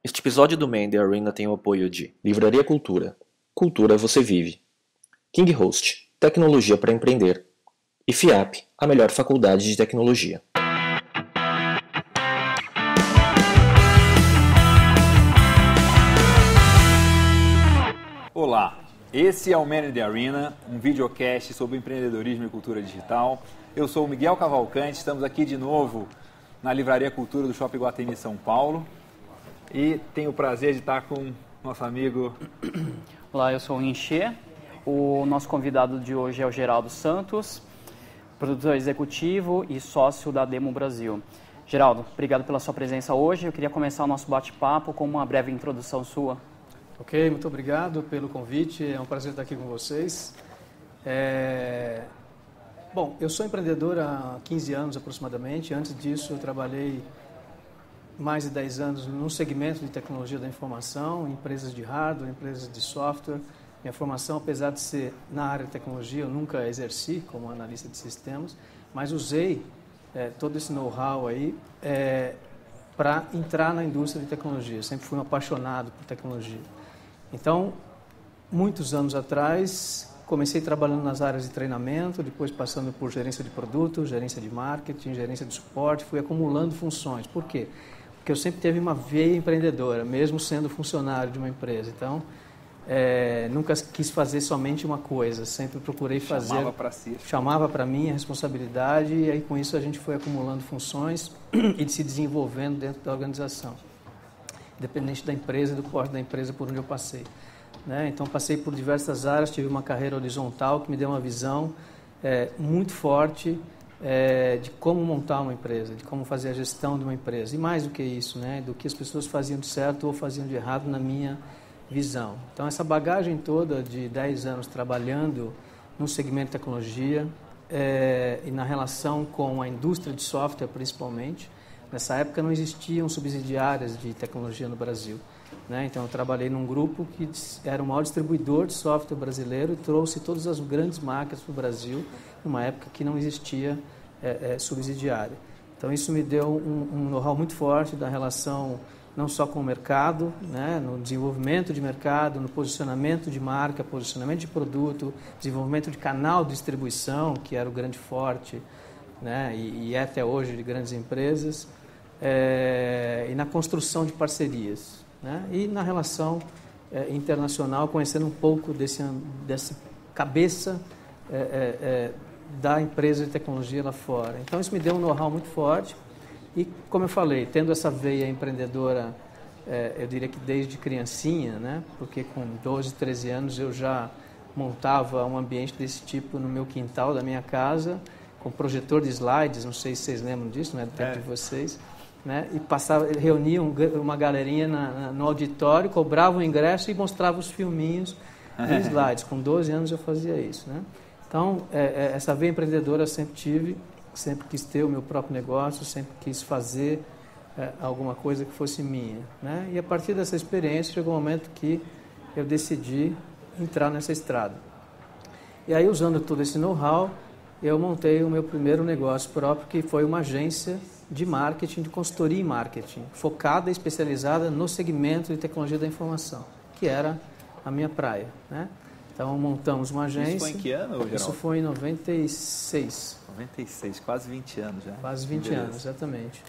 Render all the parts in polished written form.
Este episódio do Man The Arena tem o apoio de Livraria Cultura. Cultura você vive. King Host, tecnologia para empreender. E FIAP, a melhor faculdade de tecnologia. Olá, esse é o Man The Arena, um videocast sobre empreendedorismo e cultura digital. Eu sou o Miguel Cavalcante, estamos aqui de novo na Livraria Cultura do Shopping Iguatemi São Paulo. E tenho o prazer de estar com nosso amigo... Olá, eu sou o Inchê. O nosso convidado de hoje é o Geraldo Santos, produtor executivo e sócio da Demo Brasil. Geraldo, obrigado pela sua presença hoje. Eu queria começar o nosso bate-papo com uma breve introdução sua. Ok, muito obrigado pelo convite. É um prazer estar aqui com vocês. Bom, eu sou empreendedor há 15 anos aproximadamente. Antes disso, eu trabalhei mais de 10 anos no segmento de tecnologia da informação, empresas de hardware, empresas de software. Minha formação, apesar de ser na área de tecnologia, eu nunca exerci como analista de sistemas, mas usei todo esse know-how aí para entrar na indústria de tecnologia. Sempre fui um apaixonado por tecnologia. Então, muitos anos atrás, comecei trabalhando nas áreas de treinamento, depois passando por gerência de produto, gerência de marketing, gerência de suporte, fui acumulando funções. Por quê? Porque eu sempre tive uma veia empreendedora, mesmo sendo funcionário de uma empresa. Então, nunca quis fazer somente uma coisa, sempre procurei fazer... Chamava para si. Chamava para mim a responsabilidade e aí com isso a gente foi acumulando funções e se desenvolvendo dentro da organização. Independente da empresa e do porte da empresa por onde eu passei. Então, passei por diversas áreas, tive uma carreira horizontal que me deu uma visão muito forte de como montar uma empresa, de como fazer a gestão de uma empresa. E mais do que isso, do que as pessoas faziam de certo ou faziam de errado na minha visão. Então, essa bagagem toda de 10 anos trabalhando no segmento de tecnologia e na relação com a indústria de software, principalmente. Nessa época não existiam subsidiárias de tecnologia no Brasil. Então, eu trabalhei num grupo que era o maior distribuidor de software brasileiro e trouxe todas as grandes marcas para o Brasil, numa época que não existia subsidiária. Então, isso me deu um know-how muito forte da relação não só com o mercado, no desenvolvimento de mercado, no posicionamento de marca, posicionamento de produto, desenvolvimento de canal de distribuição, que era o grande forte, e é até hoje de grandes empresas, e na construção de parcerias, e na relação internacional, conhecendo um pouco dessa cabeça da empresa de tecnologia lá fora. Então, isso me deu um know-how muito forte e, como eu falei, tendo essa veia empreendedora, eu diria que desde criancinha, porque com 12, 13 anos eu já montava um ambiente desse tipo no meu quintal da minha casa, com projetor de slides, não sei se vocês lembram disso, do tempo de vocês, e reuniam uma galerinha no auditório, cobravam o ingresso e mostravam os filminhos de slides. Com 12 anos eu fazia isso. Então, essa veia empreendedora eu sempre tive, sempre quis ter o meu próprio negócio, sempre quis fazer alguma coisa que fosse minha. E a partir dessa experiência chegou um momento que eu decidi entrar nessa estrada. E aí, usando todo esse know-how, eu montei o meu primeiro negócio próprio, que foi uma agência de marketing, de consultoria em marketing, focada e especializada no segmento de tecnologia da informação, que era a minha praia. Então, montamos uma agência... Isso foi em que ano, Geraldo? Isso foi em 96. 96, quase 20 anos já. Quase 20 anos, exatamente.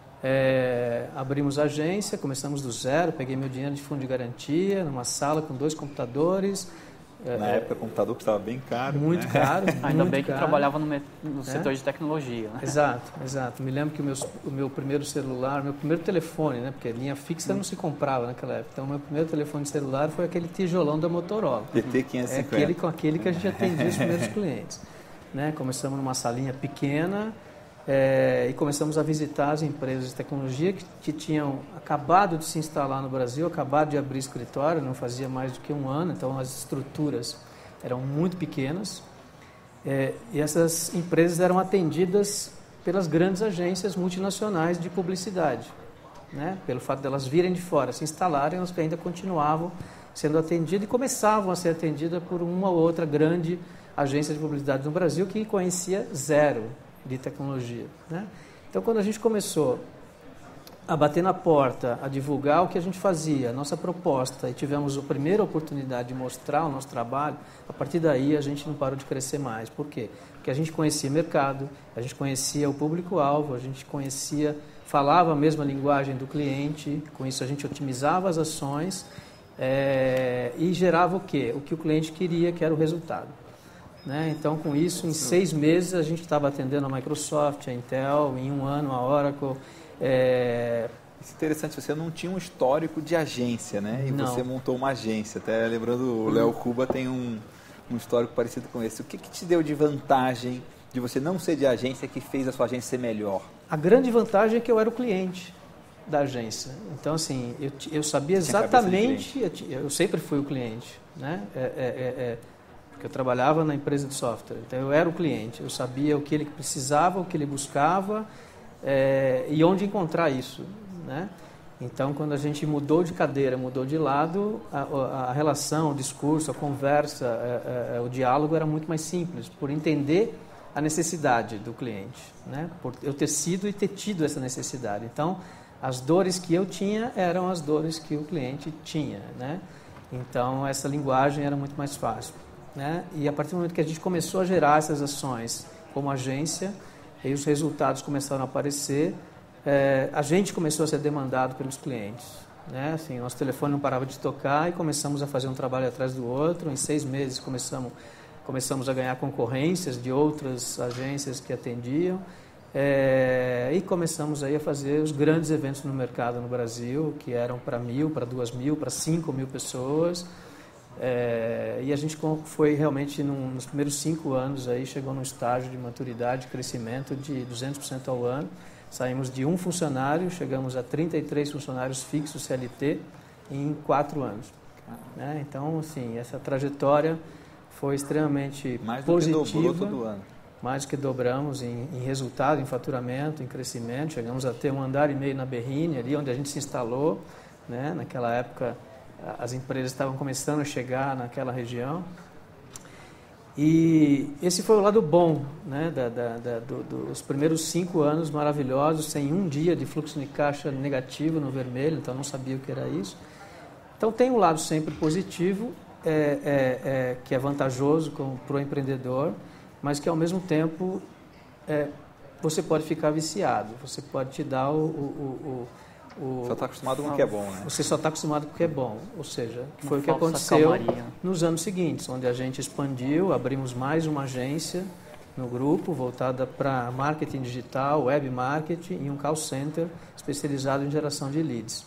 Abrimos a agência, começamos do zero, peguei meu dinheiro de fundo de garantia, numa sala com 2 computadores... Na época o computador custava bem caro. Muito caro. Ainda bem que caro. Trabalhava no setor de tecnologia. Exato. Me lembro que o meu primeiro celular, meu primeiro telefone, porque linha fixa não se comprava naquela época. Então, o meu primeiro telefone celular foi aquele tijolão da Motorola. PT550. Com aquele que a gente atendia os primeiros clientes. Começamos numa salinha pequena e começamos a visitar as empresas de tecnologia que tinham acabado de se instalar no Brasil, acabado de abrir escritório, não fazia mais do que um ano, então as estruturas eram muito pequenas e essas empresas eram atendidas pelas grandes agências multinacionais de publicidade. Pelo fato de elas virem de fora, se instalarem, elas ainda continuavam sendo atendidas e começavam a ser atendidas por uma ou outra grande agência de publicidade no Brasil que conhecia zero de tecnologia. Então, quando a gente começou a bater na porta, a divulgar o que a gente fazia, a nossa proposta, e tivemos a primeira oportunidade de mostrar o nosso trabalho, a partir daí a gente não parou de crescer mais. Por quê? Porque a gente conhecia o mercado, a gente conhecia o público-alvo, a gente falava a mesma linguagem do cliente, com isso a gente otimizava as ações e gerava o quê? O que o cliente queria, que era o resultado. Né? Então, com isso, em 6 meses a gente estava atendendo a Microsoft, a Intel, em 1 ano a Oracle. Isso é interessante, você não tinha um histórico de agência, né? E não. Você montou uma agência. Até lembrando, o Léo Cuba tem um histórico parecido com esse. O que te deu de vantagem de você não ser de agência que fez a sua agência ser melhor? A grande vantagem é que eu era o cliente da agência. Então, assim, eu sabia exatamente... Eu sempre fui o cliente, né? Porque eu trabalhava na empresa de software. Então, eu era o cliente. Eu sabia o que ele precisava, o que ele buscava e onde encontrar isso, né? Então, quando a gente mudou de cadeira, mudou de lado, a relação, o discurso, a conversa, o diálogo era muito mais simples, por entender a necessidade do cliente, né? Por eu ter sido e ter tido essa necessidade. Então, as dores que eu tinha eram as dores que o cliente tinha, né? Então, essa linguagem era muito mais fácil, né? E a partir do momento que a gente começou a gerar essas ações como agência, e os resultados começaram a aparecer, a gente começou a ser demandado pelos clientes, né? Assim, nosso telefone não parava de tocar e começamos a fazer um trabalho atrás do outro. Em 6 meses começamos a ganhar concorrências de outras agências que atendiam e começamos aí a fazer os grandes eventos no mercado no Brasil, que eram para 1.000, para 2.000, para 5.000 pessoas. E a gente foi realmente, nos primeiros 5 anos, aí, chegou num estágio de maturidade, de crescimento de 200% ao ano. Saímos de 1 funcionário, chegamos a 33 funcionários fixos CLT em 4 anos. Né? Então, assim, essa trajetória foi extremamente positiva. Mais do que dobrou todo ano. Mais do que dobramos em resultado, em faturamento, em crescimento. Chegamos a ter 1,5 andar na Berrini, ali onde a gente se instalou. Né? Naquela época, as empresas estavam começando a chegar naquela região. E esse foi o lado bom, né, dos primeiros 5 anos maravilhosos, sem um dia de fluxo de caixa negativo no vermelho, então não sabia o que era isso. Então tem um lado sempre positivo, que é vantajoso para o empreendedor, mas que ao mesmo tempo você pode ficar viciado, você pode te dar Só está acostumado com o que é bom, né? Você só está acostumado com o que é bom, ou seja, foi o que aconteceu nos anos seguintes, onde a gente expandiu, abrimos mais uma agência no grupo, voltada para marketing digital, web marketing e um call center especializado em geração de leads.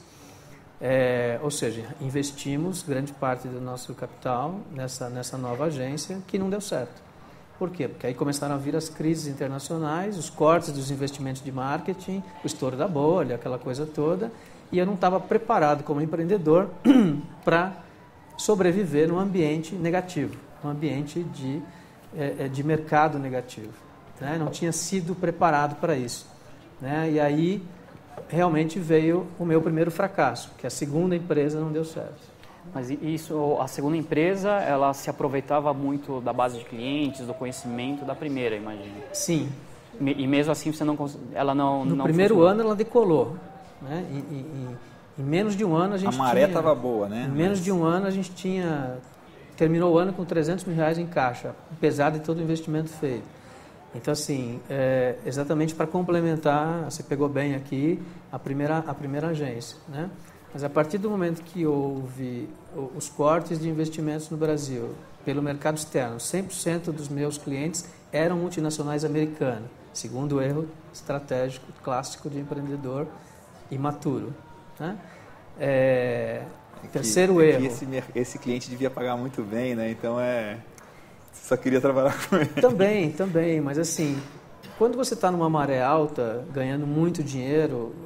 Ou seja, investimos grande parte do nosso capital nessa nova agência, que não deu certo. Por quê? Porque aí começaram a vir as crises internacionais, os cortes dos investimentos de marketing, o estouro da bolha, aquela coisa toda, e eu não estava preparado como empreendedor para sobreviver num ambiente negativo, num ambiente de mercado negativo. Né? Não tinha sido preparado para isso. Né? E aí realmente veio o meu primeiro fracasso, que a segunda empresa não deu certo. Mas isso, a segunda empresa, ela se aproveitava muito da base de clientes, do conhecimento da primeira, imagino. Sim. E mesmo assim ela não No primeiro ano ela decolou. Né? Em menos de um ano a gente A maré estava boa, né? Em menos de um ano a gente terminou o ano com R$300 mil em caixa, apesar de todo o investimento feito. Então, assim, exatamente para complementar, você pegou bem aqui, a primeira agência, né? Mas a partir do momento que houve os cortes de investimentos no Brasil pelo mercado externo, 100% dos meus clientes eram multinacionais americanas, segundo erro estratégico clássico de empreendedor imaturo. Né? Terceiro erro. Esse cliente devia pagar muito bem, né? Então você só queria trabalhar com ele. Também, mas assim, quando você está numa maré alta, ganhando muito dinheiro,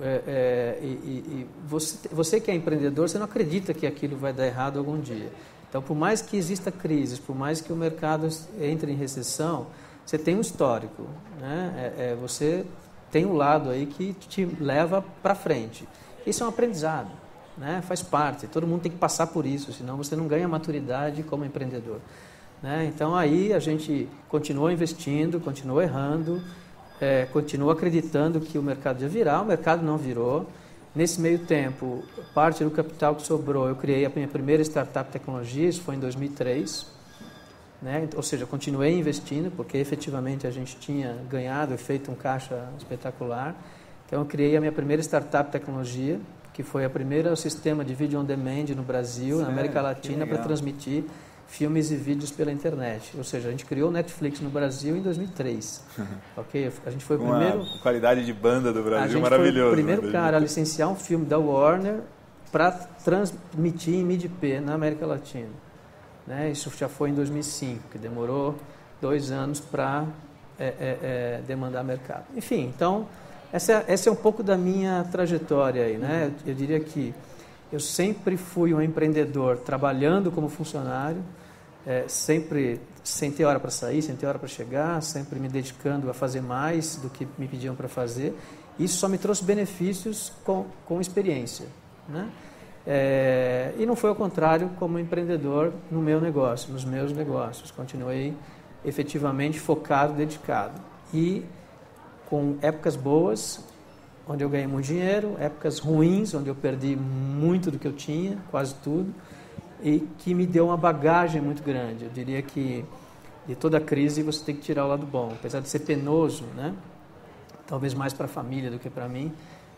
e você que é empreendedor, você não acredita que aquilo vai dar errado algum dia. Então, por mais que exista crise, por mais que o mercado entre em recessão, você tem um histórico. Né? Você tem um lado aí que te leva para frente. Isso é um aprendizado, né? Faz parte. Todo mundo tem que passar por isso, senão você não ganha maturidade como empreendedor. Né? Então, aí a gente continuou investindo, continuou errando, continuou acreditando que o mercado ia virar, o mercado não virou, Nesse meio tempo, parte do capital que sobrou, eu criei a minha primeira startup de tecnologia, isso foi em 2003. Né? Ou seja, continuei investindo, porque efetivamente a gente tinha ganhado e feito um caixa espetacular. Então, eu criei a minha primeira startup de tecnologia, que foi a primeira sistema de vídeo on demand no Brasil, na América Latina, para transmitir filmes e vídeos pela internet. Ou seja, a gente criou o Netflix no Brasil em 2003. Okay? A gente foi o primeiro... Uma qualidade de banda do Brasil maravilhoso. A gente foi o primeiro cara a licenciar um filme da Warner para transmitir em MIDI-P na América Latina. Né? Isso já foi em 2005, que demorou 2 anos para demandar mercado. Enfim, então, essa é um pouco da minha trajetória aí, né? Eu diria que eu sempre fui um empreendedor trabalhando como funcionário, sempre sem ter hora para sair, sem ter hora para chegar, sempre me dedicando a fazer mais do que me pediam para fazer. Isso só me trouxe benefícios com experiência, né? E não foi ao contrário como empreendedor no meu negócio, nos meus negócios. Continuei efetivamente focado, dedicado. E com épocas boas, onde eu ganhei muito dinheiro, épocas ruins, onde eu perdi muito do que eu tinha, quase tudo, e que me deu uma bagagem muito grande. Eu diria que de toda crise você tem que tirar o lado bom. Apesar de ser penoso, né? Talvez mais para a família do que para mim,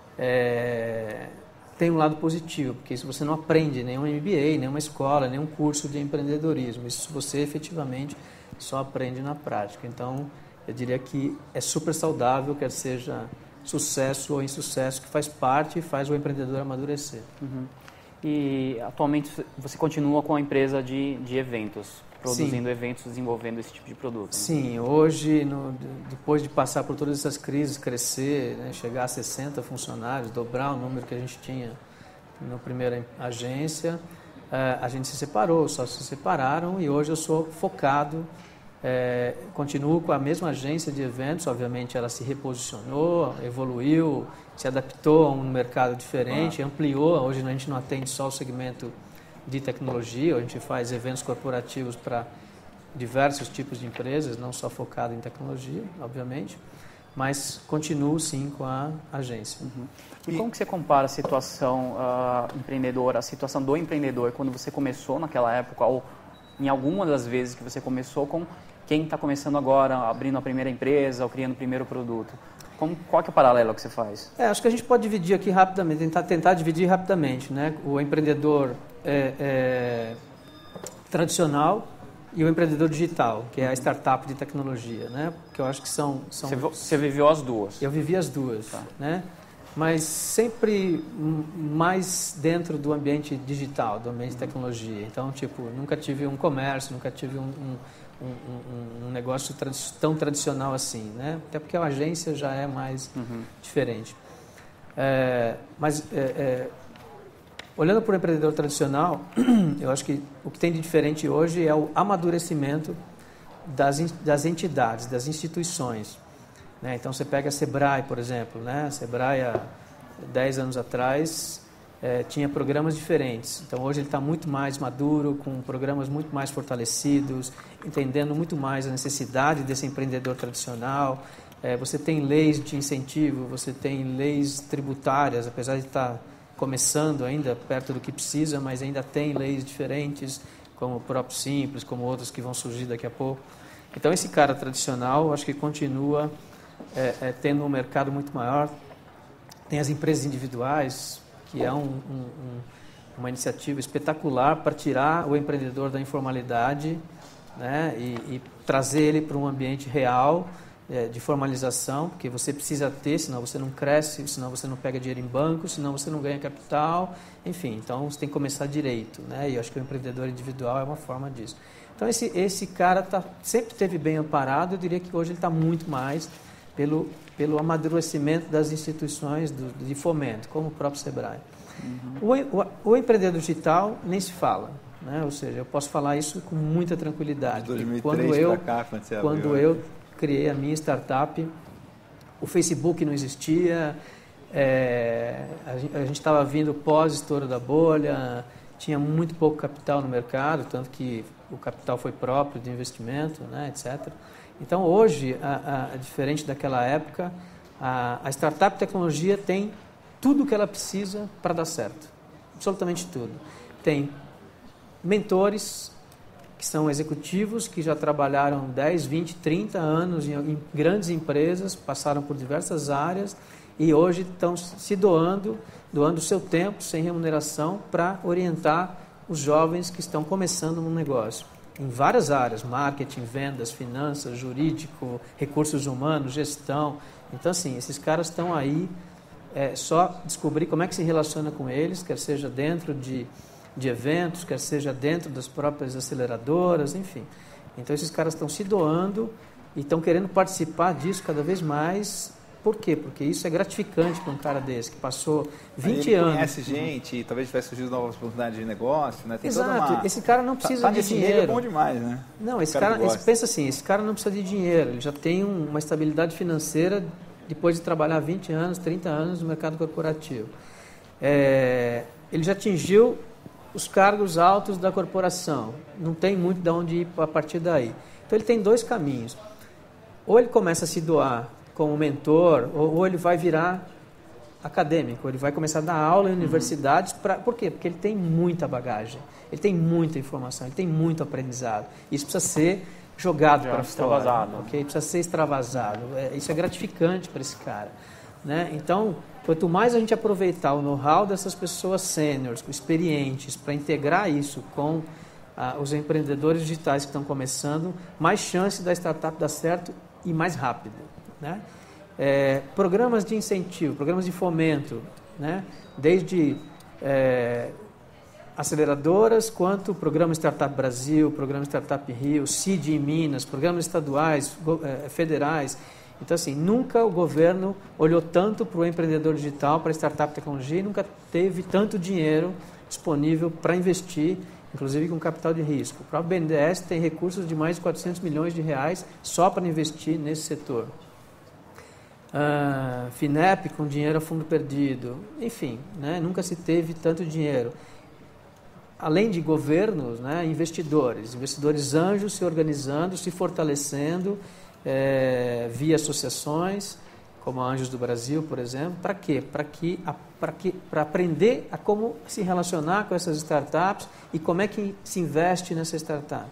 tem um lado positivo, porque isso você não aprende nenhum MBA, nenhuma escola, nenhum curso de empreendedorismo. Isso você efetivamente só aprende na prática. Então, eu diria que é super saudável, quer seja sucesso ou insucesso, que faz parte e faz o empreendedor amadurecer. Uhum. E atualmente você continua com a empresa de eventos, produzindo eventos, desenvolvendo esse tipo de produto? Né? Sim, hoje, depois de passar por todas essas crises, crescer, né, chegar a 60 funcionários, dobrar o número que a gente tinha na primeira agência, a gente se separou, os sócios se separaram e hoje eu sou focado, continuo com a mesma agência de eventos, obviamente ela se reposicionou, evoluiu, se adaptou a um mercado diferente, ampliou, hoje a gente não atende só o segmento de tecnologia, a gente faz eventos corporativos para diversos tipos de empresas, não só focado em tecnologia, obviamente, mas continuo sim com a agência. Uhum. E como que você compara a situação empreendedora, a situação do empreendedor quando você começou naquela época, ou em alguma das vezes que você começou, com quem está começando agora, abrindo a primeira empresa ou criando o primeiro produto? Qual que é o paralelo que você faz? Acho que a gente pode dividir aqui rapidamente, tentar dividir rapidamente, né? O empreendedor tradicional e o empreendedor digital, que é a startup de tecnologia, né? Que eu acho que são... Você viveu as duas? Eu vivi as duas, né? Mas sempre mais dentro do ambiente digital, do ambiente de tecnologia. Então, nunca tive um comércio, nunca tive um negócio tão tradicional assim, né? Até porque a agência já é mais diferente. Olhando para o empreendedor tradicional, eu acho que o que tem de diferente hoje é o amadurecimento das entidades, das instituições. Né? Então, você pega a Sebrae, por exemplo. Né? A Sebrae, há 10 anos atrás, tinha programas diferentes. Então, hoje ele está muito mais maduro, com programas muito mais fortalecidos, entendendo muito mais a necessidade desse empreendedor tradicional. Você tem leis de incentivo, você tem leis tributárias, apesar de estar começando ainda perto do que precisa, mas ainda tem leis diferentes, como o próprio Simples, como outras que vão surgir daqui a pouco. Então, esse cara tradicional, acho que continua tendo um mercado muito maior. Tem as empresas individuais, que é uma iniciativa espetacular para tirar o empreendedor da informalidade, né, e trazer ele para um ambiente real, de formalização, porque você precisa ter, senão você não cresce, senão você não pega dinheiro em banco, senão você não ganha capital, enfim, então você tem que começar direito, né? E eu acho que o empreendedor individual é uma forma disso. Então esse cara sempre esteve bem amparado, eu diria que hoje ele está muito mais pelo amadurecimento das instituições de fomento, como o próprio Sebrae. O empreendedor digital nem se fala, né? Ou seja, eu posso falar isso com muita tranquilidade. De 2003 para cá, quando eu criei a minha startup, o Facebook não existia, a gente estava vindo pós-estouro da bolha, tinha muito pouco capital no mercado, tanto que o capital foi próprio de investimento, né, etc. Então, hoje, diferente daquela época, a startup tecnologia tem tudo o que ela precisa para dar certo, absolutamente tudo. Tem mentores, que são executivos que já trabalharam 10, 20, 30 anos em grandes empresas, passaram por diversas áreas e hoje estão se doando o seu tempo sem remuneração para orientar os jovens que estão começando no negócio. Em várias áreas, marketing, vendas, finanças, jurídico, recursos humanos, gestão. Então, assim, esses caras estão aí, só descobrir como é que se relaciona com eles, quer seja dentro de eventos, quer seja dentro das próprias aceleradoras, enfim. Então, esses caras estão se doando e estão querendo participar disso cada vez mais. Por quê? Porque isso é gratificante para um cara desse, que passou 20 anos... conhece gente, e talvez tivesse surgido novas oportunidades de negócio, né? Tem Exato, esse cara não precisa de dinheiro. É bom demais, né? Não, esse cara pensa assim, esse cara não precisa de dinheiro, ele já tem uma estabilidade financeira depois de trabalhar 20 anos, 30 anos no mercado corporativo. Ele já atingiu os cargos altos da corporação, não tem muito de onde ir a partir daí. Então ele tem dois caminhos, ou ele começa a se doar como mentor, ou ele vai virar acadêmico, ele vai começar a dar aula em universidades. Por quê? Porque ele tem muita bagagem, ele tem muita informação, ele tem muito aprendizado. Isso precisa ser jogado para fora, okay? Precisa ser extravasado. Isso é gratificante para esse cara, né? Então, quanto mais a gente aproveitar o know-how dessas pessoas sêniores, experientes, para integrar isso com os empreendedores digitais que estão começando, mais chance da startup dar certo e mais rápido, né? Programas de incentivo, programas de fomento, né? Desde aceleradoras quanto Programa Startup Brasil, Programa Startup Rio, CID em Minas, programas estaduais, federais. Então, assim, nunca o governo olhou tanto para o empreendedor digital, para a startup tecnologia, e nunca teve tanto dinheiro disponível para investir, inclusive com capital de risco. O próprio BNDES tem recursos de mais de 400 milhões de reais só para investir nesse setor. FINEP com dinheiro a fundo perdido, enfim, né, nunca se teve tanto dinheiro. Além de governos, né, investidores anjos se organizando, se fortalecendo via associações, como a Anjos do Brasil, por exemplo. Para quê? Para aprender a como se relacionar com essas startups e como é que se investe nessa startup.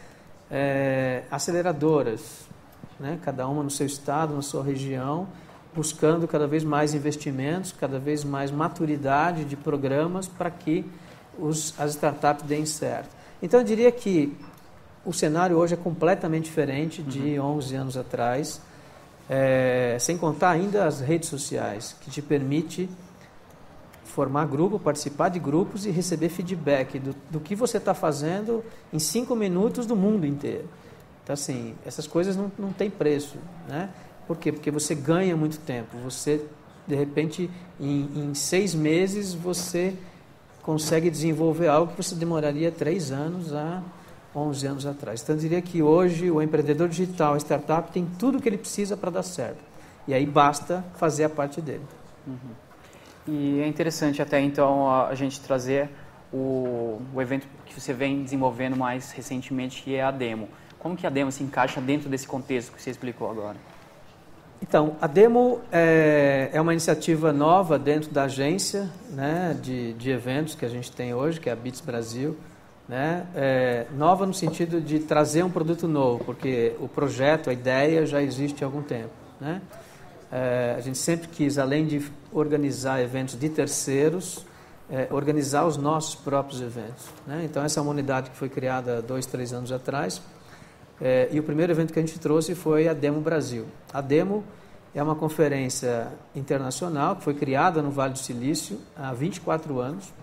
Aceleradoras, né, cada uma no seu estado, na sua região, buscando cada vez mais investimentos, cada vez mais maturidade de programas para que as startups deem certo. Então, eu diria que o cenário hoje é completamente diferente de 11 anos atrás, sem contar ainda as redes sociais, que te permite formar grupo, participar de grupos e receber feedback do que você está fazendo em 5 minutos do mundo inteiro. Então, assim, essas coisas não têm preço, né? Por quê? Porque você ganha muito tempo. Você, de repente, em 6 meses, você consegue desenvolver algo que você demoraria 3 anos a 11 anos atrás. Então, eu diria que hoje o empreendedor digital, a startup, tem tudo o que ele precisa para dar certo. E aí basta fazer a parte dele. E é interessante até, então, a gente trazer o evento que você vem desenvolvendo mais recentemente, que é a Demo. Como que a Demo se encaixa dentro desse contexto que você explicou agora? Então, a Demo é uma iniciativa nova dentro da agência, né, de eventos que a gente tem hoje, que é a Bits Brasil, né? Nova no sentido de trazer um produto novo, porque o projeto, a ideia já existe há algum tempo, né? A gente sempre quis, além de organizar eventos de terceiros, organizar os nossos próprios eventos, né? Então, essa é uma unidade que foi criada há 2, 3 anos atrás. E o primeiro evento que a gente trouxe foi a Demo Brasil. A Demo é uma conferência internacional que foi criada no Vale do Silício há 24 anos,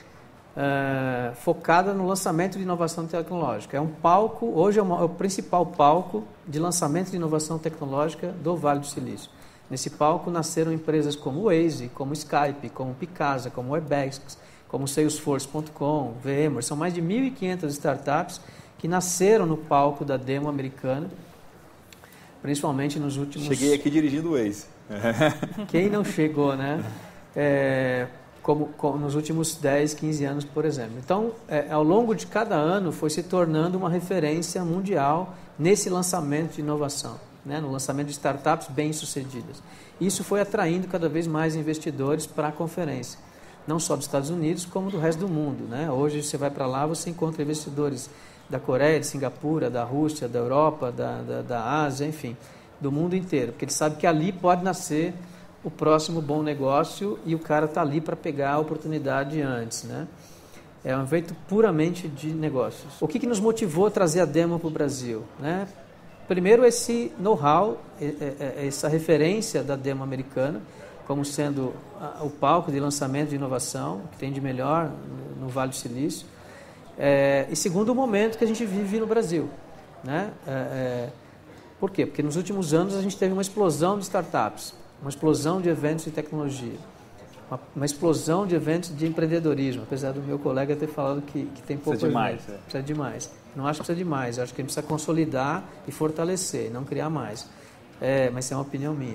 focada no lançamento de inovação tecnológica. É um palco, hoje é o principal palco de lançamento de inovação tecnológica do Vale do Silício. Nesse palco nasceram empresas como o Waze, como o Skype, como o Picasa, como o Webex, como o Salesforce.com, VMware. São mais de 1.500 startups que nasceram no palco da Demo americana, principalmente nos últimos... Cheguei aqui dirigindo o Waze. Quem não chegou, né? Como nos últimos 10, 15 anos, por exemplo. Então, ao longo de cada ano, foi se tornando uma referência mundial nesse lançamento de inovação, né, no lançamento de startups bem-sucedidas. Isso foi atraindo cada vez mais investidores para a conferência, não só dos Estados Unidos, como do resto do mundo, né? Hoje você vai para lá, você encontra investidores da Coreia, de Singapura, da Rússia, da Europa, da Ásia, enfim, do mundo inteiro, porque ele sabe que ali pode nascer o próximo bom negócio e o cara está ali para pegar a oportunidade antes, né? É um evento puramente de negócios. O que nos motivou a trazer a Demo para o Brasil, né? Primeiro, esse know-how, essa referência da Demo americana, como sendo o palco de lançamento de inovação, que tem de melhor no Vale do Silício. E segundo, o momento que a gente vive no Brasil, né? Por quê? Porque nos últimos anos a gente teve uma explosão de startups, uma explosão de eventos de tecnologia, uma explosão de eventos de empreendedorismo, apesar do meu colega ter falado que tem pouco. Precisa demais. Precisa demais. Não acho que precisa demais, eu acho que a gente precisa consolidar e fortalecer, não criar mais. Mas é uma opinião minha.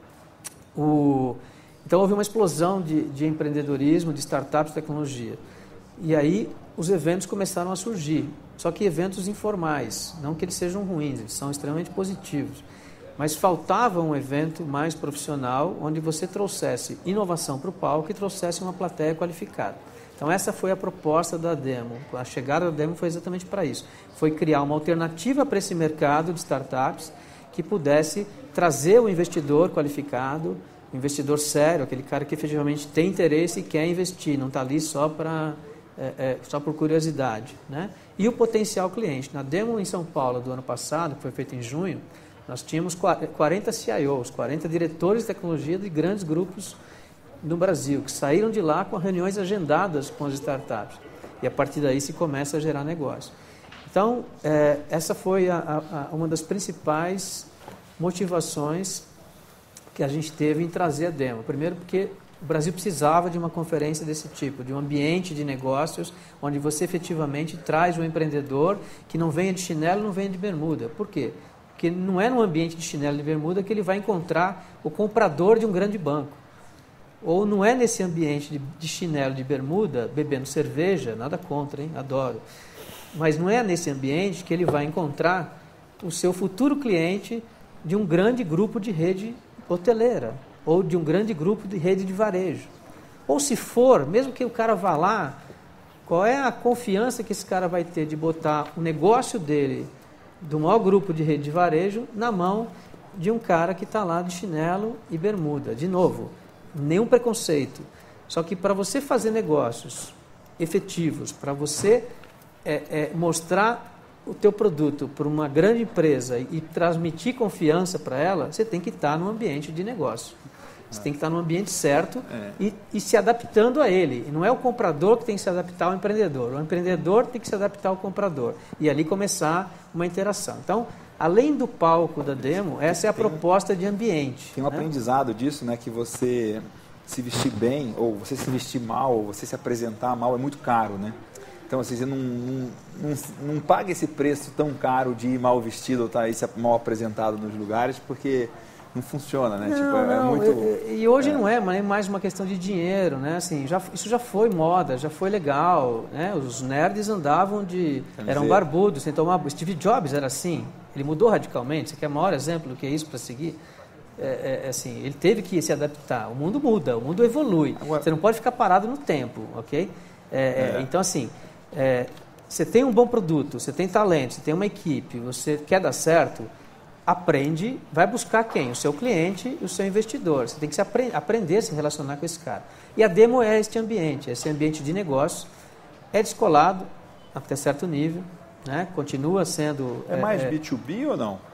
Então houve uma explosão de empreendedorismo, de startups, de tecnologia. E aí os eventos começaram a surgir, só que eventos informais, não que eles sejam ruins, eles são extremamente positivos. Mas faltava um evento mais profissional, onde você trouxesse inovação para o palco e trouxesse uma plateia qualificada. Então essa foi a proposta da Demo. A chegada da Demo foi exatamente para isso. Foi criar uma alternativa para esse mercado de startups que pudesse trazer o investidor qualificado, o investidor sério, aquele cara que efetivamente tem interesse e quer investir, não está ali só por curiosidade, né? E o potencial cliente. Na Demo em São Paulo do ano passado, que foi feita em junho, nós tínhamos 40 CIOs, 40 diretores de tecnologia de grandes grupos no Brasil, que saíram de lá com reuniões agendadas com as startups. E a partir daí se começa a gerar negócio. Então, essa foi uma das principais motivações que a gente teve em trazer a Demo. Primeiro porque o Brasil precisava de uma conferência desse tipo, de um ambiente de negócios onde você efetivamente traz um empreendedor que não venha de chinelo, não venha de bermuda. Por quê? Porque não é num ambiente de chinelo e de bermuda que ele vai encontrar o comprador de um grande banco. Ou não é nesse ambiente de chinelo e de bermuda, bebendo cerveja, nada contra, hein? Adoro. Mas não é nesse ambiente que ele vai encontrar o seu futuro cliente de um grande grupo de rede hoteleira, ou de um grande grupo de rede de varejo. Ou se for, mesmo que o cara vá lá, qual é a confiança que esse cara vai ter de botar o negócio dele, do maior grupo de rede de varejo, na mão de um cara que está lá de chinelo e bermuda? De novo, nenhum preconceito. Só que para você fazer negócios efetivos, para você mostrar o teu produto para uma grande empresa e transmitir confiança para ela, você tem que estar no ambiente de negócio. Você tem que estar no ambiente certo e se adaptando a ele. E não é o comprador que tem que se adaptar ao empreendedor. O empreendedor tem que se adaptar ao comprador. E ali começar uma interação. Então, além do palco da Demo, essa é a proposta de ambiente. Tem um aprendizado disso, né? Que você se vestir bem, ou você se vestir mal, ou você se apresentar mal, é muito caro, né? Então, assim, você não paga esse preço tão caro de ir mal vestido ou estar mal apresentado nos lugares, porque não funciona, né? E hoje não é mais uma questão de dinheiro, né? Assim, isso já foi moda, já foi legal, né? Os nerds andavam eram barbudos, sem tomar... Steve Jobs era assim, ele mudou radicalmente. Você quer o maior exemplo do que é isso para seguir? Assim, ele teve que se adaptar. O mundo muda, o mundo evolui. Agora, você não pode ficar parado no tempo, ok? Então, assim, você tem um bom produto, você tem talento, você tem uma equipe, você quer dar certo, aprende, vai buscar quem? O seu cliente e o seu investidor. Você tem que aprender a se relacionar com esse cara. E a Demo é esse ambiente de negócio, é descolado até certo nível, né? Continua sendo... É mais B2B ou não?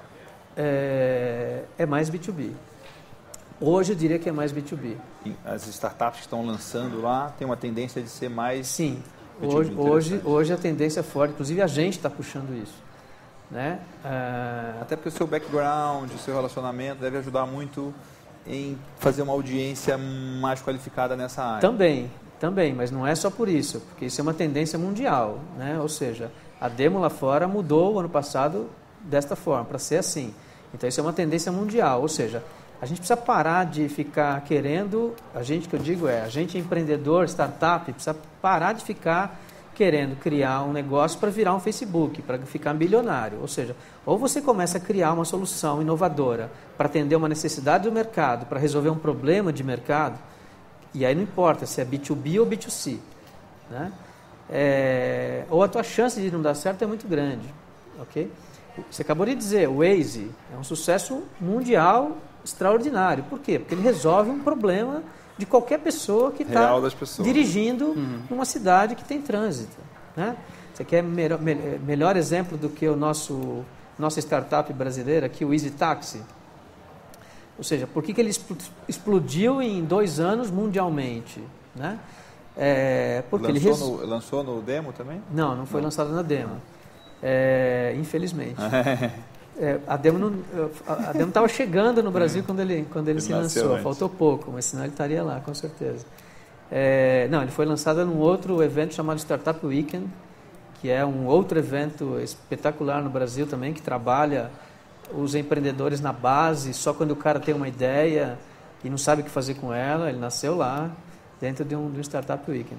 É mais B2B. Hoje eu diria que é mais B2B. As startups que estão lançando lá têm uma tendência de ser mais... Sim, hoje a tendência é forte, inclusive a gente está puxando isso. Né? Até porque o seu background, o seu relacionamento deve ajudar muito em fazer uma audiência mais qualificada nessa área. Também, mas não é só por isso, porque isso é uma tendência mundial, né? Ou seja, a Demo lá fora mudou o ano passado desta forma, para ser assim. Então isso é uma tendência mundial, ou seja, a gente precisa parar de ficar querendo, a gente empreendedor, startup, precisa parar de ficar querendo criar um negócio para virar um Facebook, para ficar milionário. Ou seja, ou você começa a criar uma solução inovadora para atender uma necessidade do mercado, para resolver um problema de mercado, e aí não importa se é B2B ou B2C, né? Ou a tua chance de não dar certo é muito grande, ok? Você acabou de dizer, o Waze é um sucesso mundial extraordinário. Por quê? Porque ele resolve um problema de qualquer pessoa que está dirigindo numa cidade que tem trânsito, né? Você quer melhor exemplo do que nossa startup brasileira aqui, o Easy Taxi? Ou seja, por que ele explodiu em 2 anos mundialmente, né? Porque lançou no demo também? Não foi lançado na demo, infelizmente. A demo estava chegando no Brasil quando ele se lançou, faltou pouco, mas senão ele estaria lá, com certeza. Ele foi lançado num outro evento chamado Startup Weekend, que é um outro evento espetacular no Brasil também, que trabalha os empreendedores na base, só quando o cara tem uma ideia e não sabe o que fazer com ela. Ele nasceu lá, dentro de um Startup Weekend.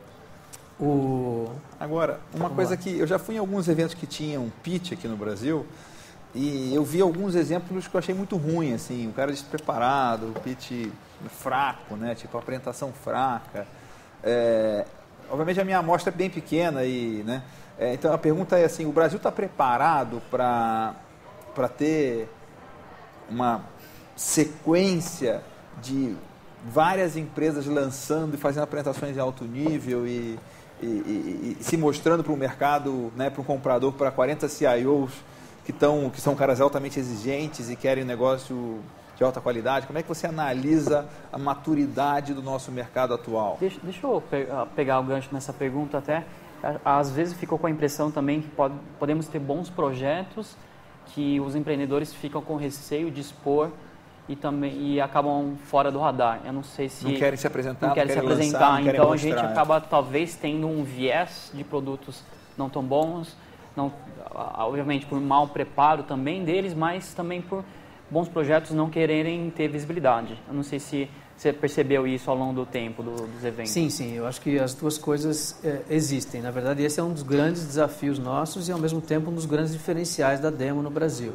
Agora, uma coisa que eu já fui em alguns eventos que tinham pitch aqui no Brasil, e eu vi alguns exemplos que eu achei muito ruim, assim, o cara despreparado, o pitch fraco, né? Tipo, a apresentação fraca. Obviamente a minha amostra é bem pequena, né? Então a pergunta é assim, o Brasil está preparado para ter uma sequência de várias empresas lançando e fazendo apresentações de alto nível e se mostrando para o mercado, né, para um comprador, para 40 CIOs que são caras altamente exigentes e querem um negócio de alta qualidade? Como é que você analisa a maturidade do nosso mercado atual? Deixa eu pegar o gancho nessa pergunta até. Às vezes ficou com a impressão também que podemos ter bons projetos que os empreendedores ficam com receio de expor e acabam fora do radar. Eu não sei se... Não querem se apresentar, não querem se apresentar. Lançar, não então querem a gente acaba talvez tendo um viés de produtos não tão bons, obviamente por mau preparo também deles, mas também por bons projetos não quererem ter visibilidade. Eu não sei se você percebeu isso ao longo do tempo dos eventos. Sim, eu acho que as duas coisas existem. Na verdade, esse é um dos grandes desafios nossos e, ao mesmo tempo, um dos grandes diferenciais da Demo no Brasil.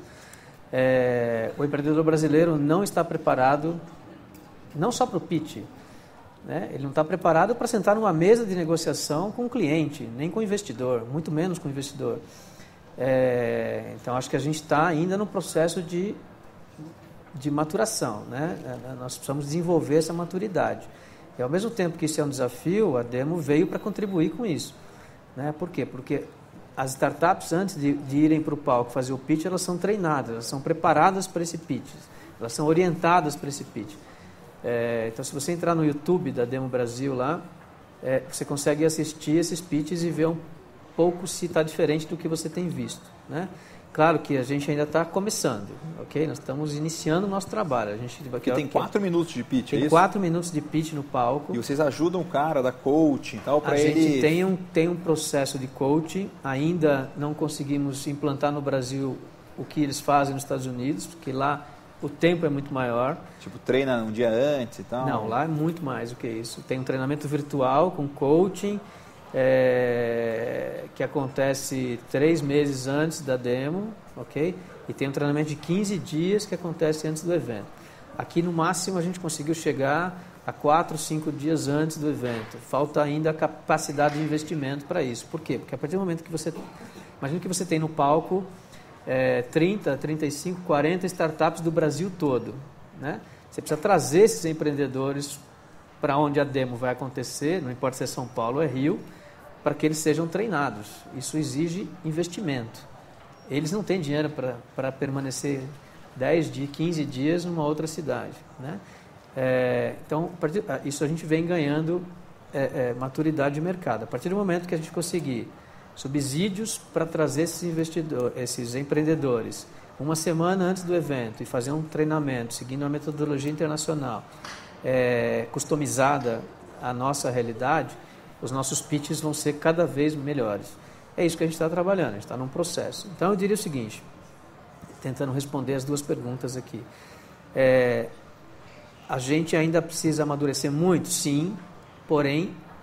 O empreendedor brasileiro não está preparado, não só para o pitch, né? Ele não está preparado para sentar numa mesa de negociação com o cliente, nem com o investidor, muito menos com o investidor. Então, acho que a gente está ainda no processo de maturação, né? Nós precisamos desenvolver essa maturidade. E ao mesmo tempo que isso é um desafio, a Demo veio para contribuir com isso, né? Por quê? Porque as startups, antes de irem para o palco fazer o pitch, elas são treinadas, elas são preparadas para esse pitch, elas são orientadas para esse pitch. Então, se você entrar no YouTube da Demo Brasil lá, você consegue assistir esses pitches e ver um pouco se está diferente do que você tem visto, né? Claro que a gente ainda está começando, ok? Nós estamos iniciando o nosso trabalho. Porque tem 4 minutos de pitch, Tem 4 minutos de pitch no palco. E vocês ajudam o cara da coaching e tal para ele... A gente tem um processo de coaching. Ainda não conseguimos implantar no Brasil o que eles fazem nos Estados Unidos, porque lá o tempo é muito maior. Tipo, treina um dia antes e tal? Não, lá é muito mais do que isso. Tem um treinamento virtual com coaching, que acontece 3 meses antes da demo, ok? E tem um treinamento de 15 dias que acontece antes do evento. Aqui, no máximo, a gente conseguiu chegar a 4, 5 dias antes do evento. Falta ainda a capacidade de investimento para isso. Por quê? Porque a partir do momento que você... Imagina que você tem no palco 30, 35, 40 startups do Brasil todo, né? Você precisa trazer esses empreendedores para onde a demo vai acontecer, não importa se é São Paulo ou é Rio, para que eles sejam treinados. Isso exige investimento. Eles não têm dinheiro para permanecer 10 dias, 15 dias numa outra cidade, né? Então, isso a gente vem ganhando maturidade de mercado. A partir do momento que a gente conseguir subsídios para trazer esses empreendedores uma semana antes do evento e fazer um treinamento seguindo uma metodologia internacional customizada à nossa realidade, os nossos pitches vão ser cada vez melhores. É isso que a gente está trabalhando, a gente está num processo. Então, eu diria o seguinte, tentando responder as duas perguntas aqui. A gente ainda precisa amadurecer muito, sim, porém,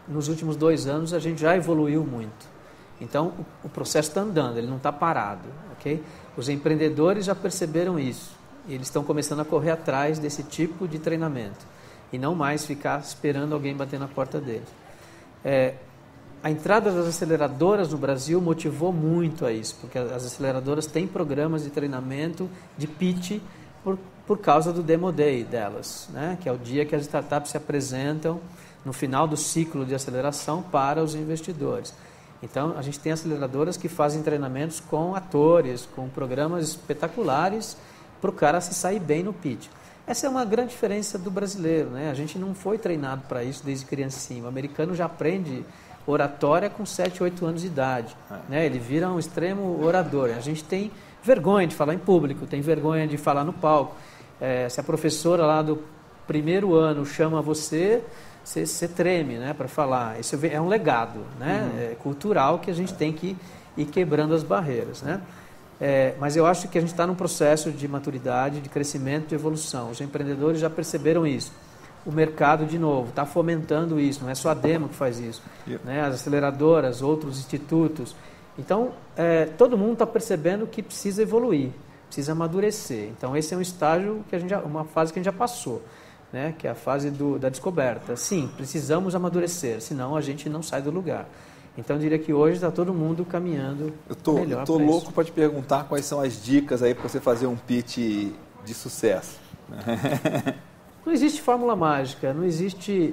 nos últimos 2 anos a gente já evoluiu muito. Então, o processo está andando, ele não está parado, ok? Os empreendedores já perceberam isso. E eles estão começando a correr atrás desse tipo de treinamento. E não mais ficar esperando alguém bater na porta deles. A entrada das aceleradoras no Brasil motivou muito a isso, porque as aceleradoras têm programas de treinamento, de pitch, por causa do Demo Day delas, né? Que é o dia que as startups se apresentam no final do ciclo de aceleração para os investidores. Então, a gente tem aceleradoras que fazem treinamentos com atores, com programas espetaculares para o cara se sair bem no pitch. Essa é uma grande diferença do brasileiro, né? A gente não foi treinado para isso desde criancinha. O americano já aprende oratória com 7, 8 anos de idade, né? Ele vira um extremo orador. A gente tem vergonha de falar em público, tem vergonha de falar no palco. Se a professora lá do primeiro ano chama você treme, né, para falar. Isso é um legado, né, cultural que a gente tem que ir quebrando as barreiras, né? Mas eu acho que a gente está num processo de maturidade, de crescimento, de evolução. Os empreendedores já perceberam isso. O mercado, de novo, está fomentando isso. Não é só a Demo que faz isso, né? As aceleradoras, outros institutos. Então, todo mundo está percebendo que precisa evoluir, precisa amadurecer. Então, esse é um estágio, uma fase que a gente já passou, né? Que é a fase da descoberta. Sim, precisamos amadurecer, senão a gente não sai do lugar. Então, eu diria que hoje está todo mundo caminhando melhor. Eu tô louco para te perguntar quais são as dicas aí para você fazer um pitch de sucesso. Não existe fórmula mágica, não existe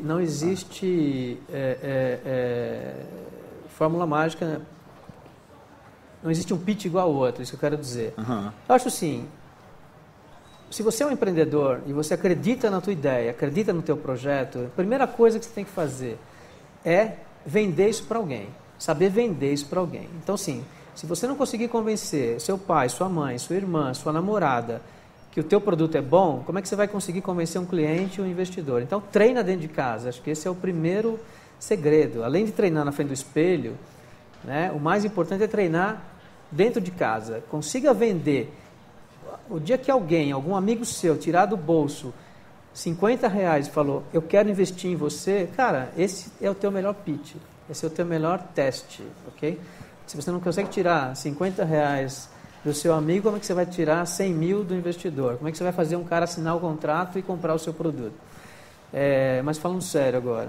fórmula mágica, não existe um pitch igual ao outro, isso que eu quero dizer. Eu acho assim, se você é um empreendedor e você acredita na tua ideia, acredita no teu projeto, a primeira coisa que você tem que fazer é vender isso para alguém, saber vender isso para alguém. Então, sim, se você não conseguir convencer seu pai, sua mãe, sua irmã, sua namorada que o teu produto é bom, como é que você vai conseguir convencer um cliente ou um investidor? Então, treina dentro de casa. Acho que esse é o primeiro segredo. Além de treinar na frente do espelho, né, o mais importante é treinar dentro de casa. Consiga vender. O dia que algum amigo seu, tirar do bolso R$50 e falou, eu quero investir em você, cara, esse é o teu melhor pitch. Esse é o teu melhor teste, ok? Se você não consegue tirar R$50 do seu amigo, como é que você vai tirar 100 mil do investidor? Como é que você vai fazer um cara assinar o contrato e comprar o seu produto? Mas falando sério agora,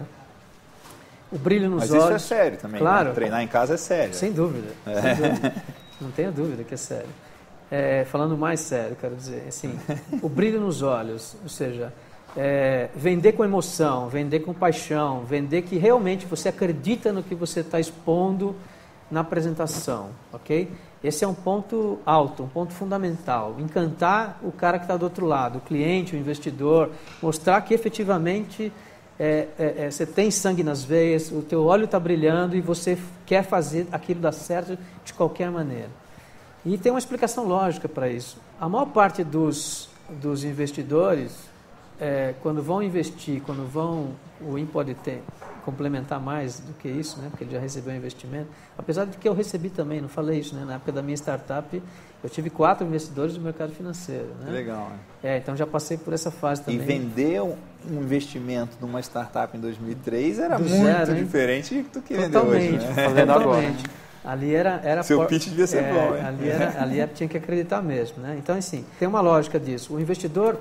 o brilho nos olhos... Mas isso é sério também, claro, né? Treinar em casa é sério. Sem dúvida, sem dúvida. Não tenha dúvida que é sério. Falando mais sério, quero dizer, assim, o brilho nos olhos, ou seja, vender com emoção, vender com paixão, vender que realmente você acredita no que você está expondo na apresentação, ok? Esse é um ponto alto, um ponto fundamental. Encantar o cara que está do outro lado, o cliente, o investidor, mostrar que efetivamente você tem sangue nas veias, o teu olho está brilhando e você quer fazer aquilo dar certo de qualquer maneira. E tem uma explicação lógica para isso. A maior parte dos investidores, quando vão investir, o IN pode complementar mais do que isso, né? Porque ele já recebeu um investimento. Apesar de que eu recebi também, não falei isso, né? Na época da minha startup, eu tive 4 investidores do mercado financeiro. Né? Legal, né? Então já passei por essa fase também. E vender um investimento numa startup em 2003 era do muito zero, diferente do que vender hoje. Né? Falando agora. Ali era seu pitch devia ser bom, hein? Ali tinha que acreditar mesmo, né? Então, assim, tem uma lógica disso. O investidor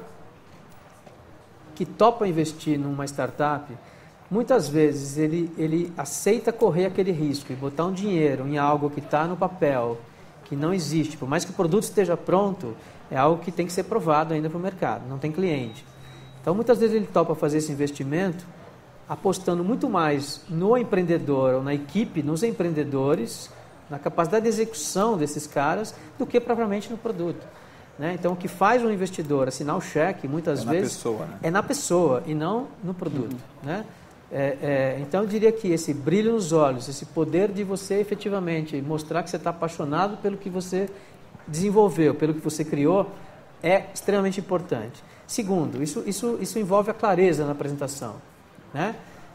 que topa investir numa startup, muitas vezes ele aceita correr aquele risco e botar um dinheiro em algo que está no papel, que não existe. Por mais que o produto esteja pronto, é algo que tem que ser provado ainda para o mercado, não tem cliente. Então, muitas vezes ele topa fazer esse investimento apostando muito mais no empreendedor ou na equipe, nos empreendedores, na capacidade de execução desses caras, do que propriamente no produto. Né? Então, o que faz um investidor assinar o cheque, muitas vezes, pessoa, né? É na pessoa e não no produto. Né? Então, eu diria que esse brilho nos olhos, esse poder de você efetivamente mostrar que você está apaixonado pelo que você desenvolveu, pelo que você criou, é extremamente importante. Segundo, isso envolve a clareza na apresentação. Né?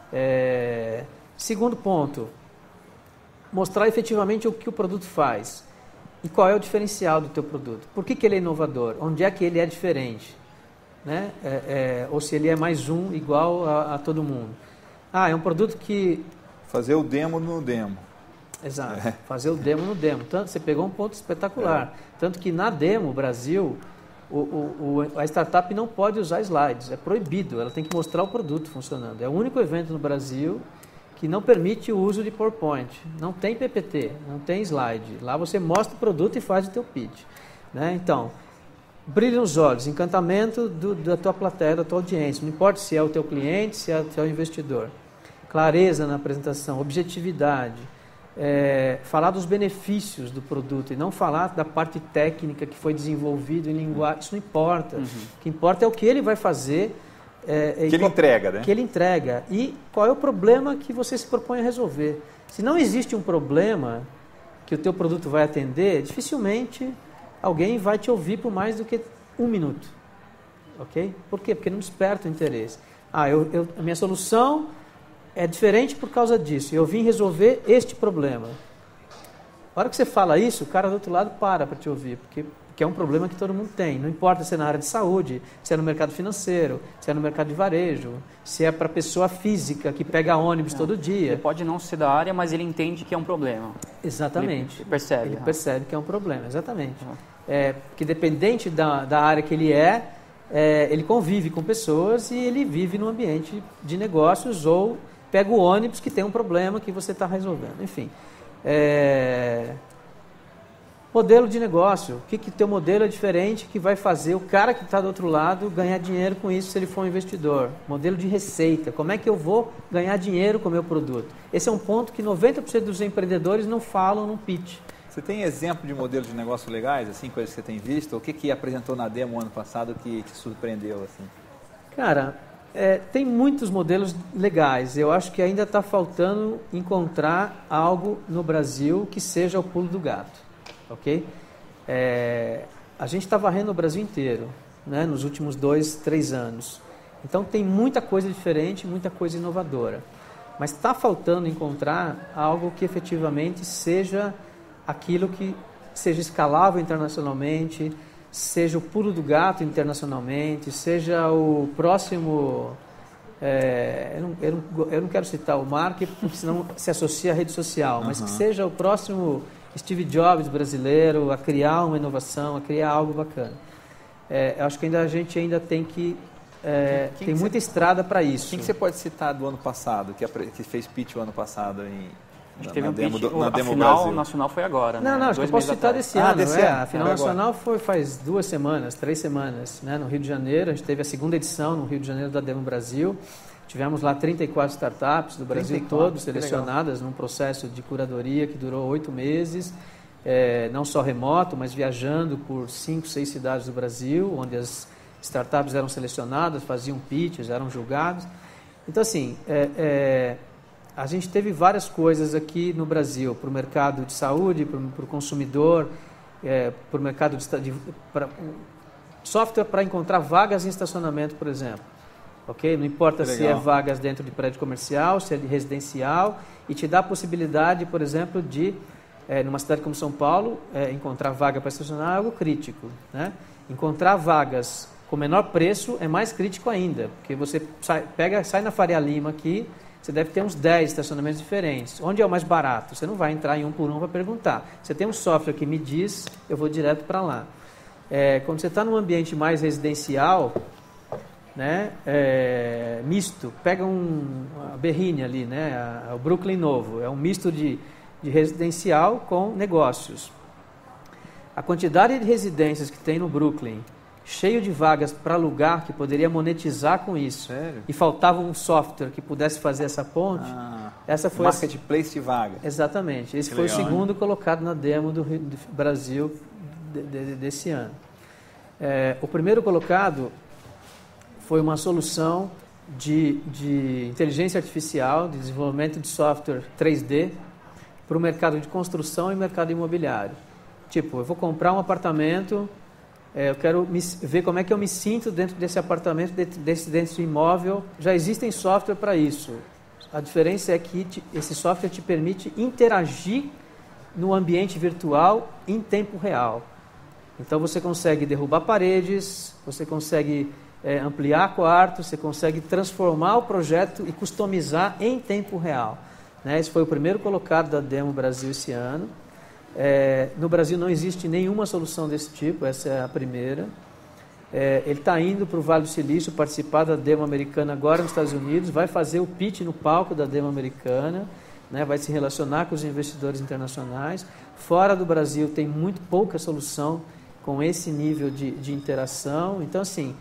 Segundo ponto, mostrar efetivamente o que o produto faz e qual é o diferencial do teu produto. Por que ele é inovador? Onde é que ele é diferente? Né? Ou se ele é mais um igual a todo mundo. É um produto que Fazer o demo no demo. Exato, fazer o demo no demo. Tanto, você pegou um ponto espetacular. Tanto que na demo, Brasil, a startup não pode usar slides, é proibido, ela tem que mostrar o produto funcionando. É o único evento no Brasil que não permite o uso de PowerPoint. Não tem PPT, não tem slide. Lá você mostra o produto e faz o teu pitch. Né? Então, brilho nos olhos, encantamento da tua plateia, da tua audiência. Não importa se é o teu cliente, se é o teu investidor. Clareza na apresentação, objetividade. Falar dos benefícios do produto e não falar da parte técnica que foi desenvolvido em linguagem. Isso não importa. O que importa é o que ele vai fazer. Que ele entrega, né? Que ele entrega. E qual é o problema que você se propõe a resolver. Se não existe um problema que o teu produto vai atender, dificilmente alguém vai te ouvir por mais do que 1 minuto. Ok? Por quê? Porque não desperta o interesse. A minha solução é diferente por causa disso. Eu vim resolver este problema. A hora que você fala isso, o cara do outro lado para te ouvir, porque é um problema que todo mundo tem. Não importa se é na área de saúde, se é no mercado financeiro, se é no mercado de varejo, se é para pessoa física que pega ônibus todo dia. Ele pode não ser da área, mas ele entende que é um problema. Exatamente. Ele percebe. Ele percebe que é um problema, exatamente. Que dependente da área que ele ele convive com pessoas e ele vive num ambiente de negócios ou pega o ônibus que tem um problema que você está resolvendo. Enfim. Modelo de negócio. O que teu modelo é diferente que vai fazer o cara que está do outro lado ganhar dinheiro com isso se ele for um investidor? Modelo de receita. Como é que eu vou ganhar dinheiro com o meu produto? Esse é um ponto que 90% dos empreendedores não falam no pitch. Você tem exemplo de modelos de negócio legais, assim, coisas que você tem visto? O que apresentou na demo ano passado que te surpreendeu? Assim? Cara, tem muitos modelos legais. Eu acho que ainda está faltando encontrar algo no Brasil que seja o pulo do gato. Ok? A gente está varrendo o Brasil inteiro, né, nos últimos 2, 3 anos. Então tem muita coisa diferente, muita coisa inovadora. Mas está faltando encontrar algo que efetivamente seja aquilo que seja escalável internacionalmente, seja o pulo do gato internacionalmente, seja o próximo... eu não quero citar o Mark, porque senão se associa à rede social, mas que seja o próximo Steve Jobs brasileiro a criar uma inovação, a criar algo bacana. Eu acho que a gente ainda tem que... tem muita estrada para isso. Quem que você pode citar do ano passado, que fez pitch o ano passado teve um pitch, na Demo a final Brasil. nacional foi agora, né? Não, acho que eu posso citar desse ano. Desse ano. A final nacional foi faz 2 semanas, 3 semanas, né, no Rio de Janeiro. A gente teve a 2ª edição no Rio de Janeiro da Demo Brasil. Tivemos lá 34 startups do Brasil todo selecionadas num processo de curadoria que durou 8 meses, não só remoto, mas viajando por 5, 6 cidades do Brasil, onde as startups eram selecionadas, faziam pitches, eram julgados. Então, assim, a gente teve várias coisas aqui no Brasil, para o mercado de saúde, para o consumidor, para o mercado de software para encontrar vagas em estacionamento, por exemplo. Okay? Não importa se é vagas dentro de prédio comercial, se é de residencial, e te dá a possibilidade, por exemplo, de, numa cidade como São Paulo, encontrar vaga para estacionar é algo crítico. Né? Encontrar vagas com menor preço é mais crítico ainda, porque você sai na Faria Lima aqui, você deve ter uns 10 estacionamentos diferentes. Onde é o mais barato? Você não vai entrar em um por um para perguntar. Você tem um software que me diz, eu vou direto para lá. Quando você está num ambiente mais residencial, né, misto, pega a Berrini ali, né, o Brooklyn Novo, é um misto de residencial com negócios. A quantidade de residências que tem no Brooklyn, cheio de vagas para alugar, que poderia monetizar com isso. Sério? E faltava um software que pudesse fazer essa ponte. Essa foi marketplace de vaga. Exatamente. Esse foi legal, o segundo colocado na demo do Brasil desse ano. O primeiro colocado foi uma solução de inteligência artificial, de desenvolvimento de software 3D para o mercado de construção e mercado imobiliário. Tipo, eu vou comprar um apartamento, eu quero ver como é que eu me sinto dentro desse apartamento, dentro desse imóvel. Já existem software para isso. A diferença é que esse software te permite interagir no ambiente virtual em tempo real. Então você consegue derrubar paredes, você consegue ampliar quartos, você consegue transformar o projeto e customizar em tempo real. né? Esse foi o primeiro colocado da Demo Brasil esse ano. No Brasil não existe nenhuma solução desse tipo, essa é a primeira. Ele está indo para o Vale do Silício participar da Demo Americana agora nos Estados Unidos, vai fazer o pitch no palco da Demo Americana, né? Vai se relacionar com os investidores internacionais. Fora do Brasil tem muito pouca solução com esse nível de interação. Então, assim,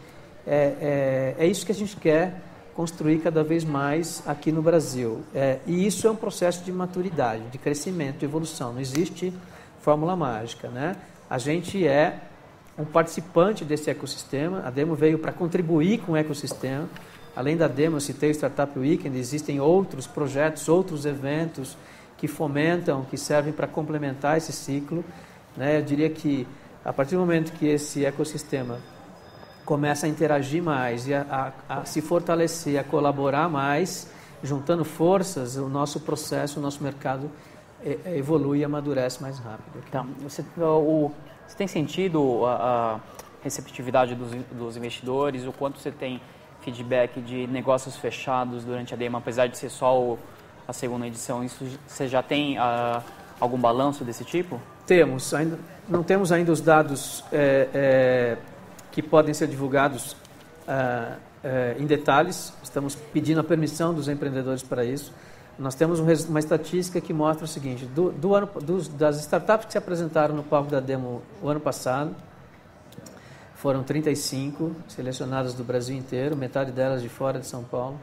é isso que a gente quer construir cada vez mais aqui no Brasil. E isso é um processo de maturidade, de crescimento, de evolução. Não existe fórmula mágica, né? A gente é um participante desse ecossistema. A Demo veio para contribuir com o ecossistema. Além da Demo, eu citei o Startup Weekend, existem outros projetos, outros eventos que fomentam, que servem para complementar esse ciclo, né? Eu diria que a partir do momento que esse ecossistema começa a interagir mais e a se fortalecer, a colaborar mais, juntando forças, o nosso processo, o nosso mercado evolui e amadurece mais rápido. Então, você tem sentido a receptividade dos investidores, o quanto você tem feedback de negócios fechados durante a Demo, apesar de ser só a segunda edição? Isso, você já tem algum balanço desse tipo? Temos, não temos ainda os dados que podem ser divulgados em detalhes. Estamos pedindo a permissão dos empreendedores para isso. Nós temos uma estatística que mostra o seguinte: das startups que se apresentaram no palco da Demo o ano passado, foram 35 selecionadas do Brasil inteiro, metade delas de fora de São Paulo.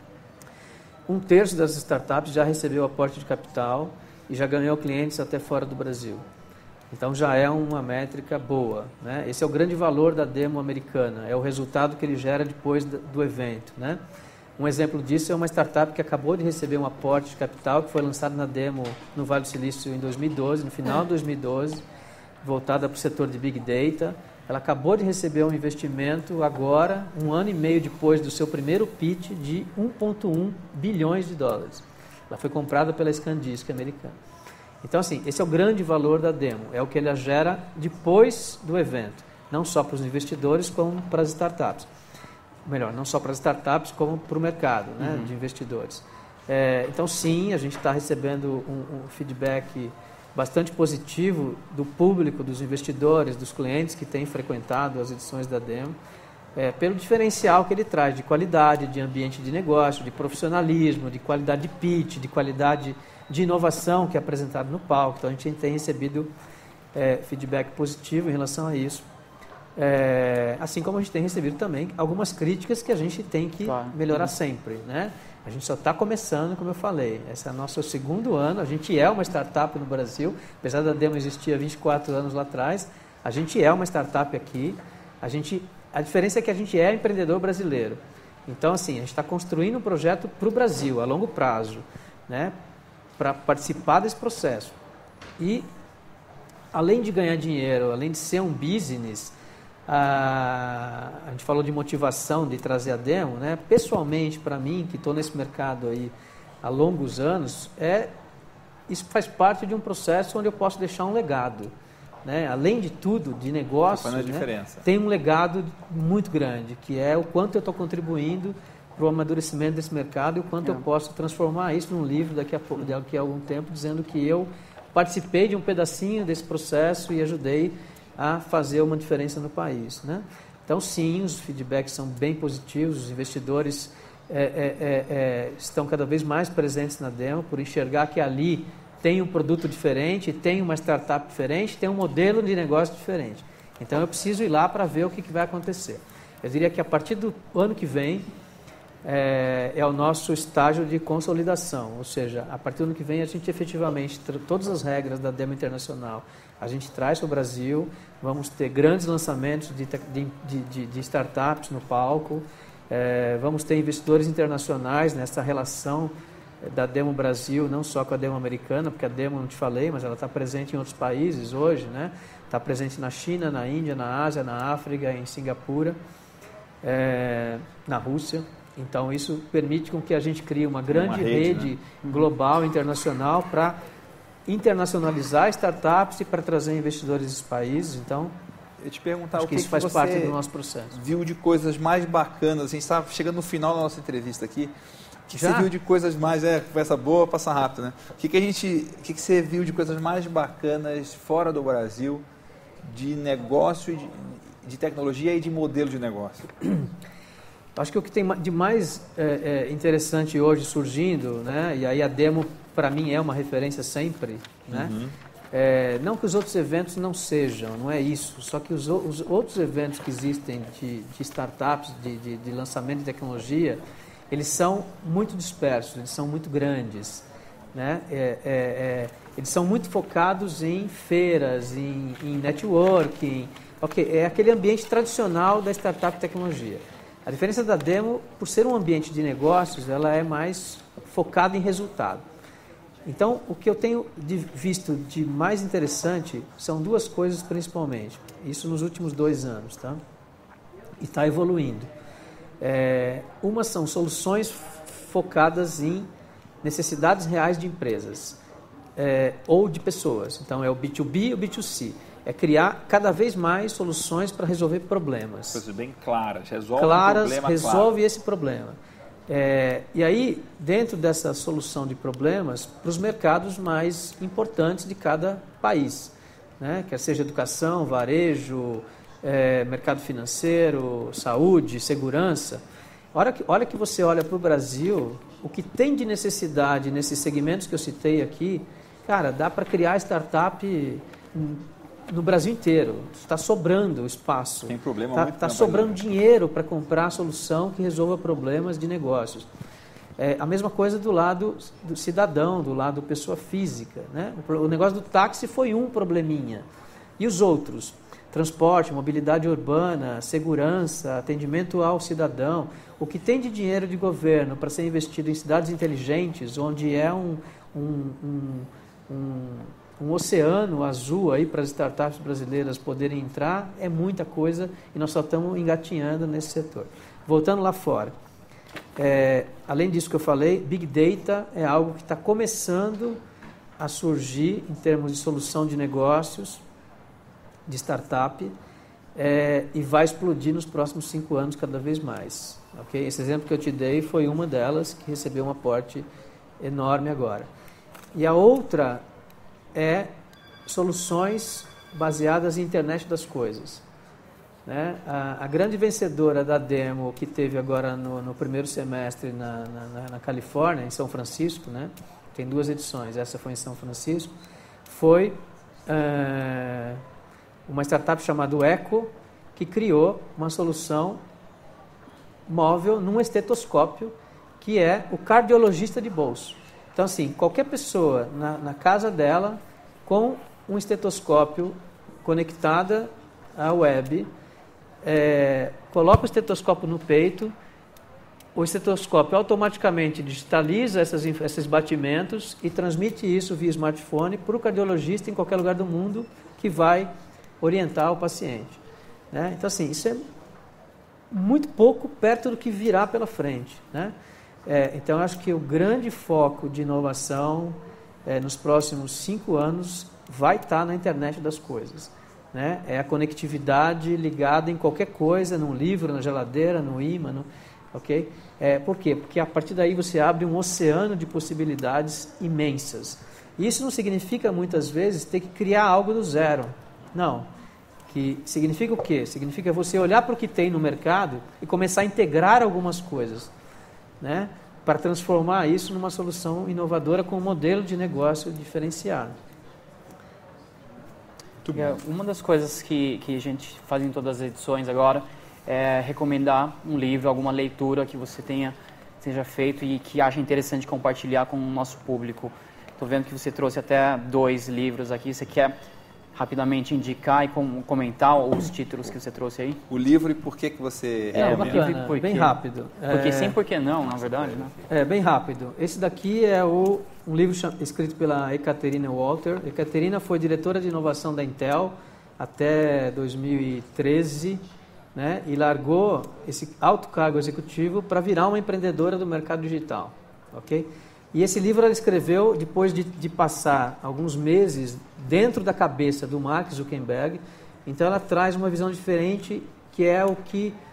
1/3 das startups já recebeu aporte de capital e já ganhou clientes até fora do Brasil. Então já é uma métrica boa, né? Esse é o grande valor da Demo Americana, é o resultado que ele gera depois do evento, né? Um exemplo disso é uma startup que acabou de receber um aporte de capital, que foi lançado na Demo no Vale do Silício em 2012, no final de 2012, voltada para o setor de Big Data. Ela acabou de receber um investimento agora, 1 ano e meio depois do seu primeiro pitch, de 1,1 bilhões de dólares. Ela foi comprada pela ScanDisk americana. Então, assim, esse é o grande valor da Demo, é o que ela gera depois do evento, não só para os investidores, como para as startups. Melhor, não só para as startups, como para o mercado, né, de investidores. Então, sim, a gente está recebendo um feedback bastante positivo do público, dos investidores, dos clientes que têm frequentado as edições da Demo, pelo diferencial que ele traz de qualidade, de ambiente de negócio, de profissionalismo, de qualidade de pitch, de qualidade de inovação que é apresentado no palco. Então, a gente tem recebido feedback positivo em relação a isso. Assim como a gente tem recebido também algumas críticas que a gente tem que melhorar sempre, né? A gente só está começando, como eu falei. Esse é o nosso 2º ano. A gente é uma startup no Brasil. Apesar da Demo existir há 24 anos lá atrás, a gente é uma startup aqui. A diferença é que a gente é empreendedor brasileiro. Então, assim, a gente está construindo um projeto para o Brasil, a longo prazo, né? Para participar desse processo. E, além de ganhar dinheiro, além de ser um business, a gente falou de motivação de trazer a Demo, né? Pessoalmente, para mim, que estou nesse mercado aí há longos anos, isso faz parte de um processo onde eu posso deixar um legado, né? Além de tudo, de negócio, né? Tem um legado muito grande, que é o quanto eu estou contribuindo para o amadurecimento desse mercado e o quanto eu posso transformar isso num livro daqui a algum tempo, dizendo que eu participei de um pedacinho desse processo e ajudei a fazer uma diferença no país, né? Então, sim, os feedbacks são bem positivos, os investidores estão cada vez mais presentes na Demo, por enxergar que ali tem um produto diferente, tem uma startup diferente, tem um modelo de negócio diferente. Então, eu preciso ir lá para ver o que vai acontecer. Eu diria que a partir do ano que vem, é o nosso estágio de consolidação, ou seja, a partir do ano que vem a gente efetivamente, todas as regras da Demo Internacional, a gente traz para o Brasil, vamos ter grandes lançamentos de startups no palco, vamos ter investidores internacionais nessa relação da Demo Brasil, não só com a Demo Americana, porque a Demo, não te falei, mas ela está presente em outros países hoje, né? Está presente na China, na Índia, na Ásia, na África, em Singapura, na Rússia. Então, isso permite com que a gente crie uma grande rede, né? Global, internacional, para internacionalizar startups e para trazer investidores dos países. Então, eu te perguntar acho que isso faz parte do nosso processo. Viu de coisas mais bacanas, a gente está chegando no final da nossa entrevista aqui, que você viu de coisas mais... conversa boa, passa rápido, né? O que você viu de coisas mais bacanas fora do Brasil, de negócio, de tecnologia e de modelo de negócio? Acho que o que tem de mais interessante hoje surgindo, né? E aí a Demo, para mim, é uma referência sempre, né? Não que os outros eventos não sejam, não é isso. Só que os outros eventos que existem de startups, de lançamento de tecnologia, eles são muito dispersos, eles são muito grandes, né? Eles são muito focados em feiras, em networking. É aquele ambiente tradicional da startup tecnologia. A diferença da Demo, por ser um ambiente de negócios, ela é mais focada em resultado. Então, o que eu tenho visto de mais interessante são duas coisas principalmente. Isso nos últimos 2 anos, tá? E está evoluindo. Uma são soluções focadas em necessidades reais de empresas ou de pessoas. Então, é o B2B e o B2C. É criar cada vez mais soluções para resolver problemas. Coisas bem claras. Resolve esse problema. E aí, dentro dessa solução de problemas, para os mercados mais importantes de cada país, né? Quer seja educação, varejo, mercado financeiro, saúde, segurança. Olha que você olha para o Brasil, o que tem de necessidade nesses segmentos que eu citei aqui, cara, dá para criar startup no Brasil inteiro. Está sobrando espaço. Tem problema Está sobrando dinheiro para comprar a solução que resolva problemas de negócios. A mesma coisa do lado do cidadão, do lado pessoa física, né? O negócio do táxi foi um probleminha. E os outros? Transporte, mobilidade urbana, segurança, atendimento ao cidadão. O que tem de dinheiro de governo para ser investido em cidades inteligentes, onde é um oceano azul aí para as startups brasileiras poderem entrar, é muita coisa e nós só estamos engatinhando nesse setor. Voltando lá fora, além disso que eu falei, Big Data é algo que está começando a surgir em termos de solução de negócios, de startup, e vai explodir nos próximos 5 anos cada vez mais. Okay? Esse exemplo que eu te dei foi uma delas que recebeu um aporte enorme agora. E a outra é soluções baseadas em internet das coisas. Né? A grande vencedora da Demo que teve agora no primeiro semestre na Califórnia, em São Francisco, né? Tem 2 edições, essa foi em São Francisco, foi uma startup chamada Echo, que criou uma solução móvel num estetoscópio, que é o cardiologista de bolso. Então, assim, qualquer pessoa na casa dela, com um estetoscópio conectada à web, coloca o estetoscópio no peito, o estetoscópio automaticamente digitaliza esses batimentos e transmite isso via smartphone para o cardiologista em qualquer lugar do mundo que vai orientar o paciente. Né? Então, assim, isso é muito pouco perto do que virá pela frente, né? Então, acho que o grande foco de inovação nos próximos 5 anos vai estar na internet das coisas. Né? É a conectividade ligada em qualquer coisa, num livro, na geladeira, no imã. Okay? Por quê? Porque a partir daí você abre um oceano de possibilidades imensas. E isso não significa, muitas vezes, ter que criar algo do zero. Não. Que significa o quê? Significa você olhar para o que tem no mercado e começar a integrar algumas coisas, né? Para transformar isso numa solução inovadora com um modelo de negócio diferenciado. Uma das coisas que a gente faz em todas as edições agora é recomendar um livro, alguma leitura que você seja feito e que acha interessante compartilhar com o nosso público. Estou vendo que você trouxe até 2 livros aqui. Você quer rapidamente indicar e comentar os títulos que você trouxe aí? O livro e por que você... bacana, bem rápido. Porque sem por que não, na verdade, né? Bem rápido. Esse daqui é um livro escrito pela Ekaterina Walter. Ekaterina foi diretora de inovação da Intel até 2013, né? E largou esse alto cargo executivo para virar uma empreendedora do mercado digital. Ok? E esse livro ela escreveu depois de passar alguns meses dentro da cabeça do Mark Zuckerberg. Então ela traz uma visão diferente, que é o que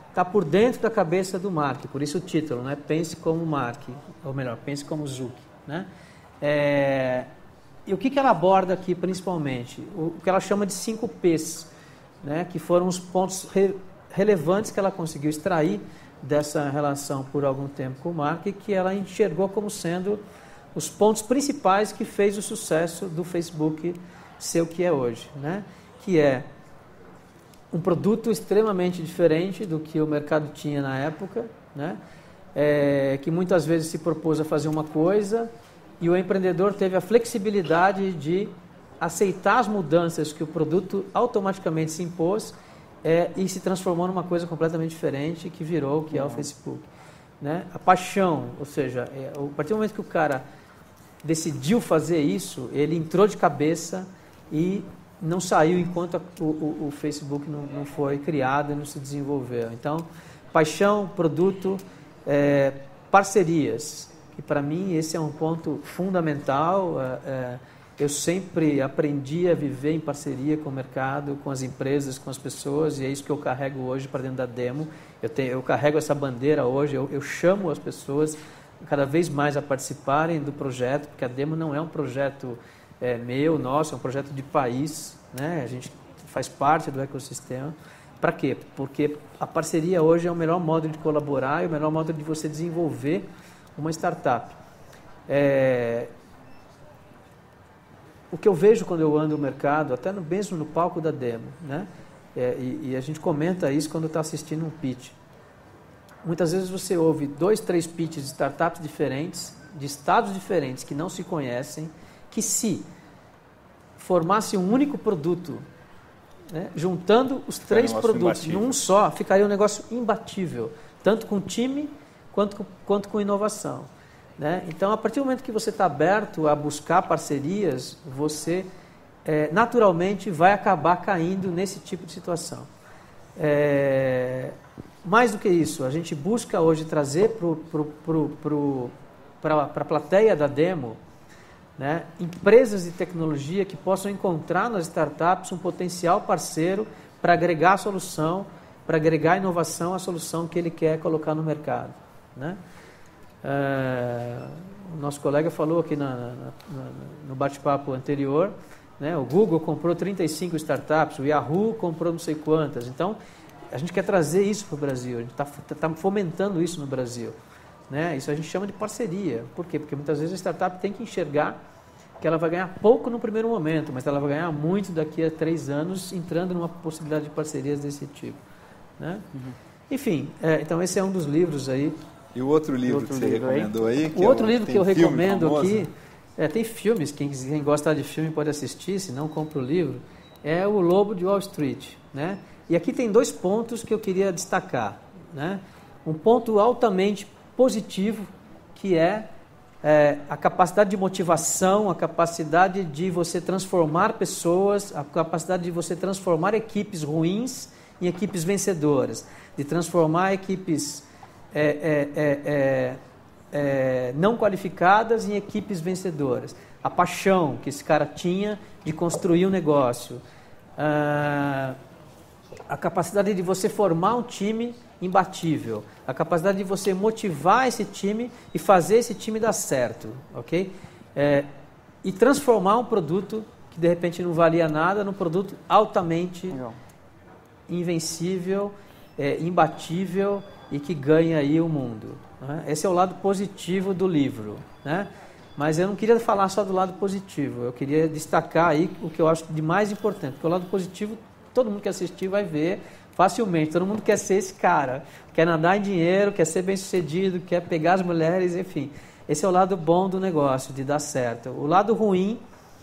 está por dentro da cabeça do Mark, por isso o título, né? Pense como Mark, ou melhor, pense como Zuck, né? E o que ela aborda aqui principalmente? O que ela chama de 5 P's, né? Que foram os pontos relevantes que ela conseguiu extrair dessa relação por algum tempo com o Mark, que ela enxergou como sendo os pontos principais que fez o sucesso do Facebook ser o que é hoje, né? Que é um produto extremamente diferente do que o mercado tinha na época, né? Que muitas vezes se propôs a fazer uma coisa e o empreendedor teve a flexibilidade de aceitar as mudanças que o produto automaticamente se impôs e se transformou numa coisa completamente diferente que virou o que é o Facebook, né? A paixão, ou seja, a partir do momento que o cara decidiu fazer isso, ele entrou de cabeça e não saiu enquanto o Facebook não foi criado e não se desenvolveu. Então, paixão, produto, parcerias, que para mim esse é um ponto fundamental. Eu sempre aprendi a viver em parceria com o mercado, com as empresas, com as pessoas, e é isso que eu carrego hoje para dentro da Demo. Eu carrego essa bandeira hoje, eu chamo as pessoas cada vez mais a participarem do projeto, porque a Demo não é um projeto meu, nosso, é um projeto de país, né? A gente faz parte do ecossistema. Para quê? Porque a parceria hoje é o melhor modo de colaborar e o melhor modo de você desenvolver uma startup. O que eu vejo quando eu ando no mercado, até mesmo no palco da Demo, né? E a gente comenta isso quando está assistindo um pitch. Muitas vezes você ouve 2, 3 pitches de startups diferentes, de estados diferentes, que não se conhecem, que se formasse um único produto, né, juntando os 3 produtos num só, ficaria um negócio imbatível, tanto com time quanto com inovação, né? Então, a partir do momento que você está aberto a buscar parcerias, você naturalmente vai acabar caindo nesse tipo de situação. Mais do que isso, a gente busca hoje trazer para a plateia da Demo, né, empresas de tecnologia que possam encontrar nas startups um potencial parceiro para agregar a solução, para agregar a inovação à solução que ele quer colocar no mercado, né? O nosso colega falou aqui no bate-papo anterior, né, o Google comprou 35 startups, o Yahoo comprou não sei quantas. Então, a gente quer trazer isso para o Brasil, a gente está fomentando isso no Brasil, né? Isso a gente chama de parceria. Por quê? Porque muitas vezes a startup tem que enxergar que ela vai ganhar pouco no primeiro momento, mas ela vai ganhar muito daqui a 3 anos entrando numa possibilidade de parcerias desse tipo, né? Enfim, então esse é um dos livros aí. E o outro livro que você recomendou aí? O outro livro que eu recomendo aqui, tem filmes, quem gostar de filme pode assistir, se não compra o livro, é O Lobo de Wall Street, né? E aqui tem 2 pontos que eu queria destacar, né? Um ponto altamente positivo, que é a capacidade de motivação, a capacidade de você transformar pessoas, a capacidade de você transformar equipes ruins em equipes vencedoras, de transformar equipes não qualificadas em equipes vencedoras. A paixão que esse cara tinha de construir um negócio, a capacidade de você formar um time imbatível, a capacidade de você motivar esse time e fazer esse time dar certo, ok? E transformar um produto que de repente não valia nada num produto altamente invencível, imbatível e que ganha aí o mundo, né? Esse é o lado positivo do livro, né? Mas eu não queria falar só do lado positivo, eu queria destacar aí o que eu acho de mais importante, porque o lado positivo todo mundo que assistir vai ver facilmente, todo mundo quer ser esse cara, quer nadar em dinheiro, quer ser bem sucedido, quer pegar as mulheres, enfim. Esse é o lado bom do negócio, de dar certo. O lado ruim,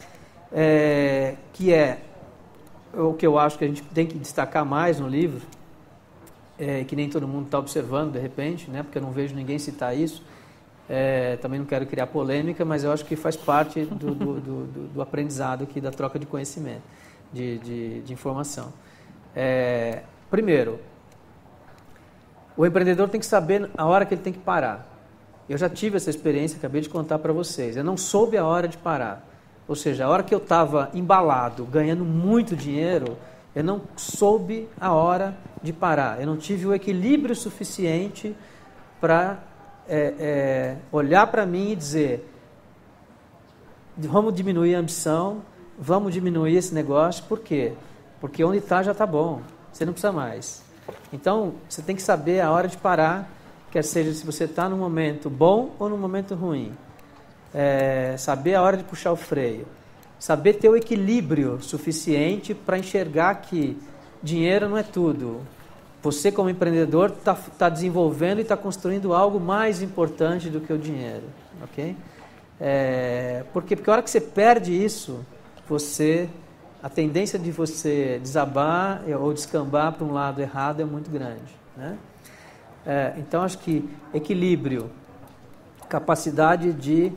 que é o que eu acho que a gente tem que destacar mais no livro, que nem todo mundo está observando de repente, né, porque eu não vejo ninguém citar isso, também não quero criar polêmica, mas eu acho que faz parte do aprendizado aqui, da troca de conhecimento, de informação. Primeiro, o empreendedor tem que saber a hora que ele tem que parar. Eu já tive essa experiência, acabei de contar para vocês. Eu não soube a hora de parar. Ou seja, a hora que eu estava embalado, ganhando muito dinheiro, Eu não soube a hora de parar. Eu não tive o equilíbrio suficiente para olhar para mim e dizer, vamos diminuir a ambição, vamos diminuir esse negócio. Por quê? Porque onde está já está bom. Você não precisa mais. Então, você tem que saber a hora de parar, quer seja se você está num momento bom ou num momento ruim. Saber a hora de puxar o freio. Saber ter o equilíbrio suficiente para enxergar que dinheiro não é tudo. Você, como empreendedor, está desenvolvendo e está construindo algo mais importante do que o dinheiro. Ok? Porque a hora que você perde isso, a tendência de você desabar ou descambar para um lado errado é muito grande. Né? Então, acho que equilíbrio, capacidade de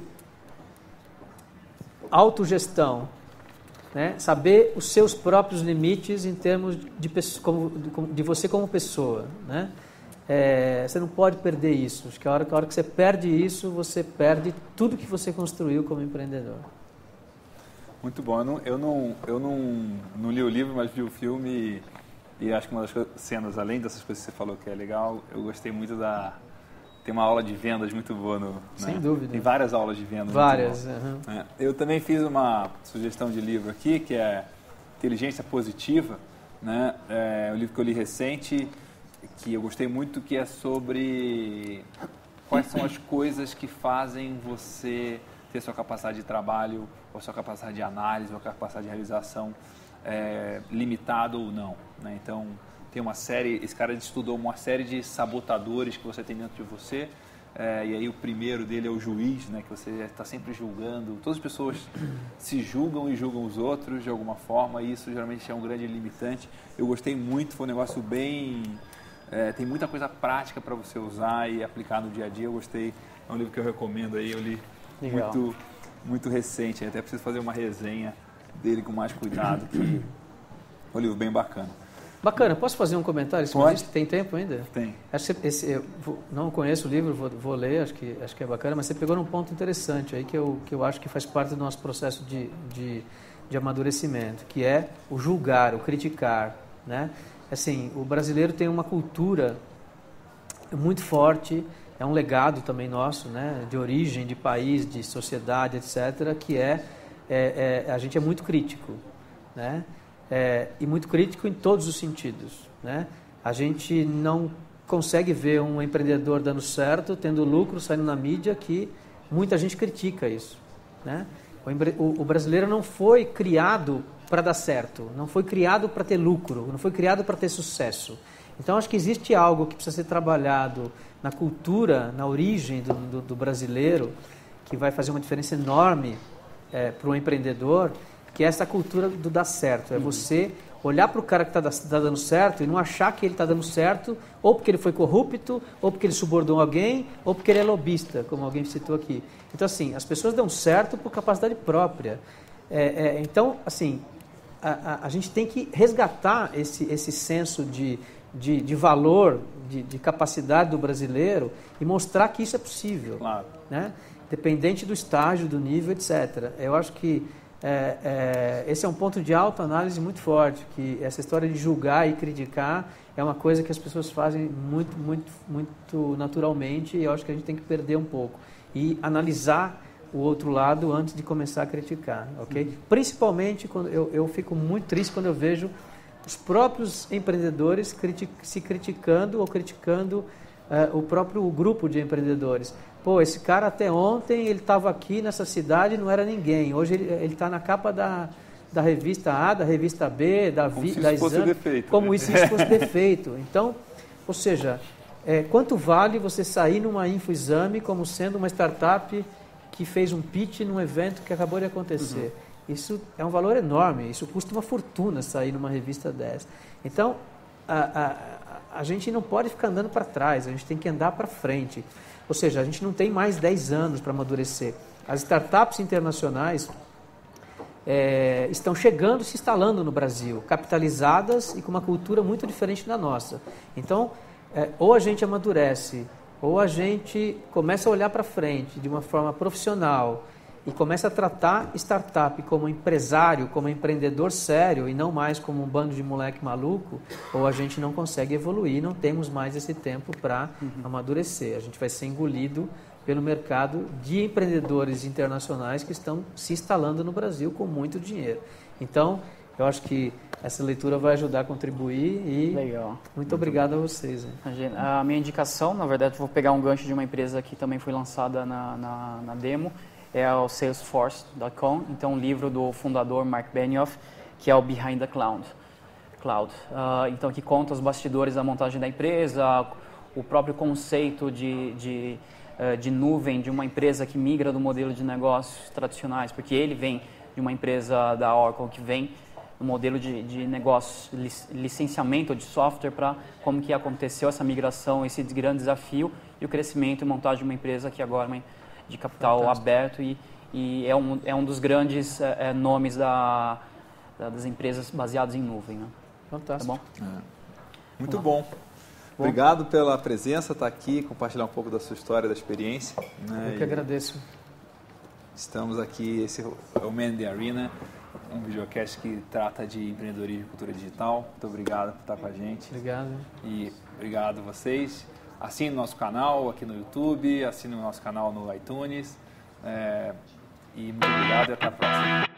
autogestão, né? Saber os seus próprios limites em termos de você como pessoa. Né? Você não pode perder isso. Acho que a hora que você perde isso, você perde tudo que você construiu como empreendedor. Muito bom. Eu não li o livro, mas vi o filme e acho que uma das cenas, além dessas coisas que você falou que é legal, eu gostei muito Tem uma aula de vendas muito boa. Sem dúvida. Tem várias aulas de vendas. Várias. Eu também fiz uma sugestão de livro aqui, que é Inteligência Positiva, né? Um livro que eu li recente, que eu gostei muito, que é sobre quais são as coisas que fazem você ter sua capacidade de trabalho, ou sua capacidade de análise, ou capacidade de realização limitada ou não. Né? Então, tem uma série, esse cara estudou uma série de sabotadores que você tem dentro de você, e aí o primeiro dele é o juiz, né, que você está sempre julgando. Todas as pessoas se julgam e julgam os outros de alguma forma, e isso geralmente é um grande limitante. Eu gostei muito, foi um negócio bem... tem muita coisa prática para você usar e aplicar no dia a dia. Eu gostei, é um livro que eu recomendo aí, eu li muito, muito recente, até preciso fazer uma resenha dele com mais cuidado, que é um livro bem bacana. Bacana, posso fazer um comentário? Pode. Tem tempo ainda? Tem. Eu não conheço o livro, vou ler, acho que é bacana, mas você pegou num ponto interessante aí que eu acho que faz parte do nosso processo de amadurecimento, que é o julgar, o criticar. Né? Assim, o brasileiro tem uma cultura muito forte, é um legado também nosso, né? De origem, de país, de sociedade, etc., que a gente é muito crítico, né? E muito crítico em todos os sentidos. Né? A gente não consegue ver um empreendedor dando certo, tendo lucro, saindo na mídia, que muita gente critica isso. Né? O brasileiro não foi criado para dar certo, não foi criado para ter lucro, não foi criado para ter sucesso. Então, acho que existe algo que precisa ser trabalhado na cultura, na origem do brasileiro, que vai fazer uma diferença enorme para o empreendedor, que é essa cultura do dar certo. É você olhar para o cara que está dando certo e não achar que ele está dando certo ou porque ele foi corrupto, ou porque ele subornou alguém, ou porque ele é lobista, como alguém citou aqui. Então, assim, as pessoas dão certo por capacidade própria. Então, assim, a gente tem que resgatar esse senso de valor, de capacidade do brasileiro e mostrar que isso é possível. Claro. Né? Dependente do estágio, do nível, etc. Eu acho que esse é um ponto de autoanálise muito forte, que essa história de julgar e criticar é uma coisa que as pessoas fazem muito, muito, muito naturalmente, e eu acho que a gente tem que perder um pouco e analisar o outro lado antes de começar a criticar, ok? Principalmente quando eu fico muito triste quando eu vejo os próprios empreendedores se criticando ou criticando o próprio grupo de empreendedores. Pô, esse cara até ontem ele estava aqui nessa cidade e não era ninguém. Hoje ele está na capa da revista A, da revista B, da Exame, como se isso fosse defeito. Então, ou seja, quanto vale você sair numa InfoExame como sendo uma startup que fez um pitch num evento que acabou de acontecer? Isso é um valor enorme, isso custa uma fortuna sair numa revista dessa. Então, a gente não pode ficar andando para trás, a gente tem que andar para frente. Ou seja, a gente não tem mais 10 anos para amadurecer. As startups internacionais estão chegando, se instalando no Brasil, capitalizadas e com uma cultura muito diferente da nossa. Então, ou a gente amadurece, ou a gente começa a olhar para frente de uma forma profissional e começa a tratar startup como empresário, como empreendedor sério e não mais como um bando de moleque maluco, ou a gente não consegue evoluir, não temos mais esse tempo para amadurecer. A gente vai ser engolido pelo mercado de empreendedores internacionais que estão se instalando no Brasil com muito dinheiro. Então, eu acho que essa leitura vai ajudar a contribuir e Legal. muito obrigado a vocês. A minha indicação, na verdade, vou pegar um gancho de uma empresa que também foi lançada na demo, é o Salesforce.com, então um livro do fundador Mark Benioff, que é o Behind the Cloud. Então, que conta os bastidores da montagem da empresa, o próprio conceito de nuvem de uma empresa que migra do modelo de negócios tradicionais, porque ele vem de uma empresa da Oracle que vem no modelo de negócios, licenciamento de software, para como que aconteceu essa migração, esse grande desafio e o crescimento e montagem de uma empresa que agora é de capital aberto e é um dos grandes nomes das empresas baseadas em nuvem. Né? Fantástico. Tá bom? Muito bom. Obrigado pela presença, estar aqui, compartilhar um pouco da sua história, da experiência. Né? Eu que agradeço. Estamos aqui, esse é o Man in the Arena, um videocast que trata de empreendedorismo e cultura digital. Muito obrigado por estar com a gente. Obrigado. E obrigado a vocês. Assine o nosso canal aqui no YouTube, assine o nosso canal no iTunes. E muito obrigado e até a próxima.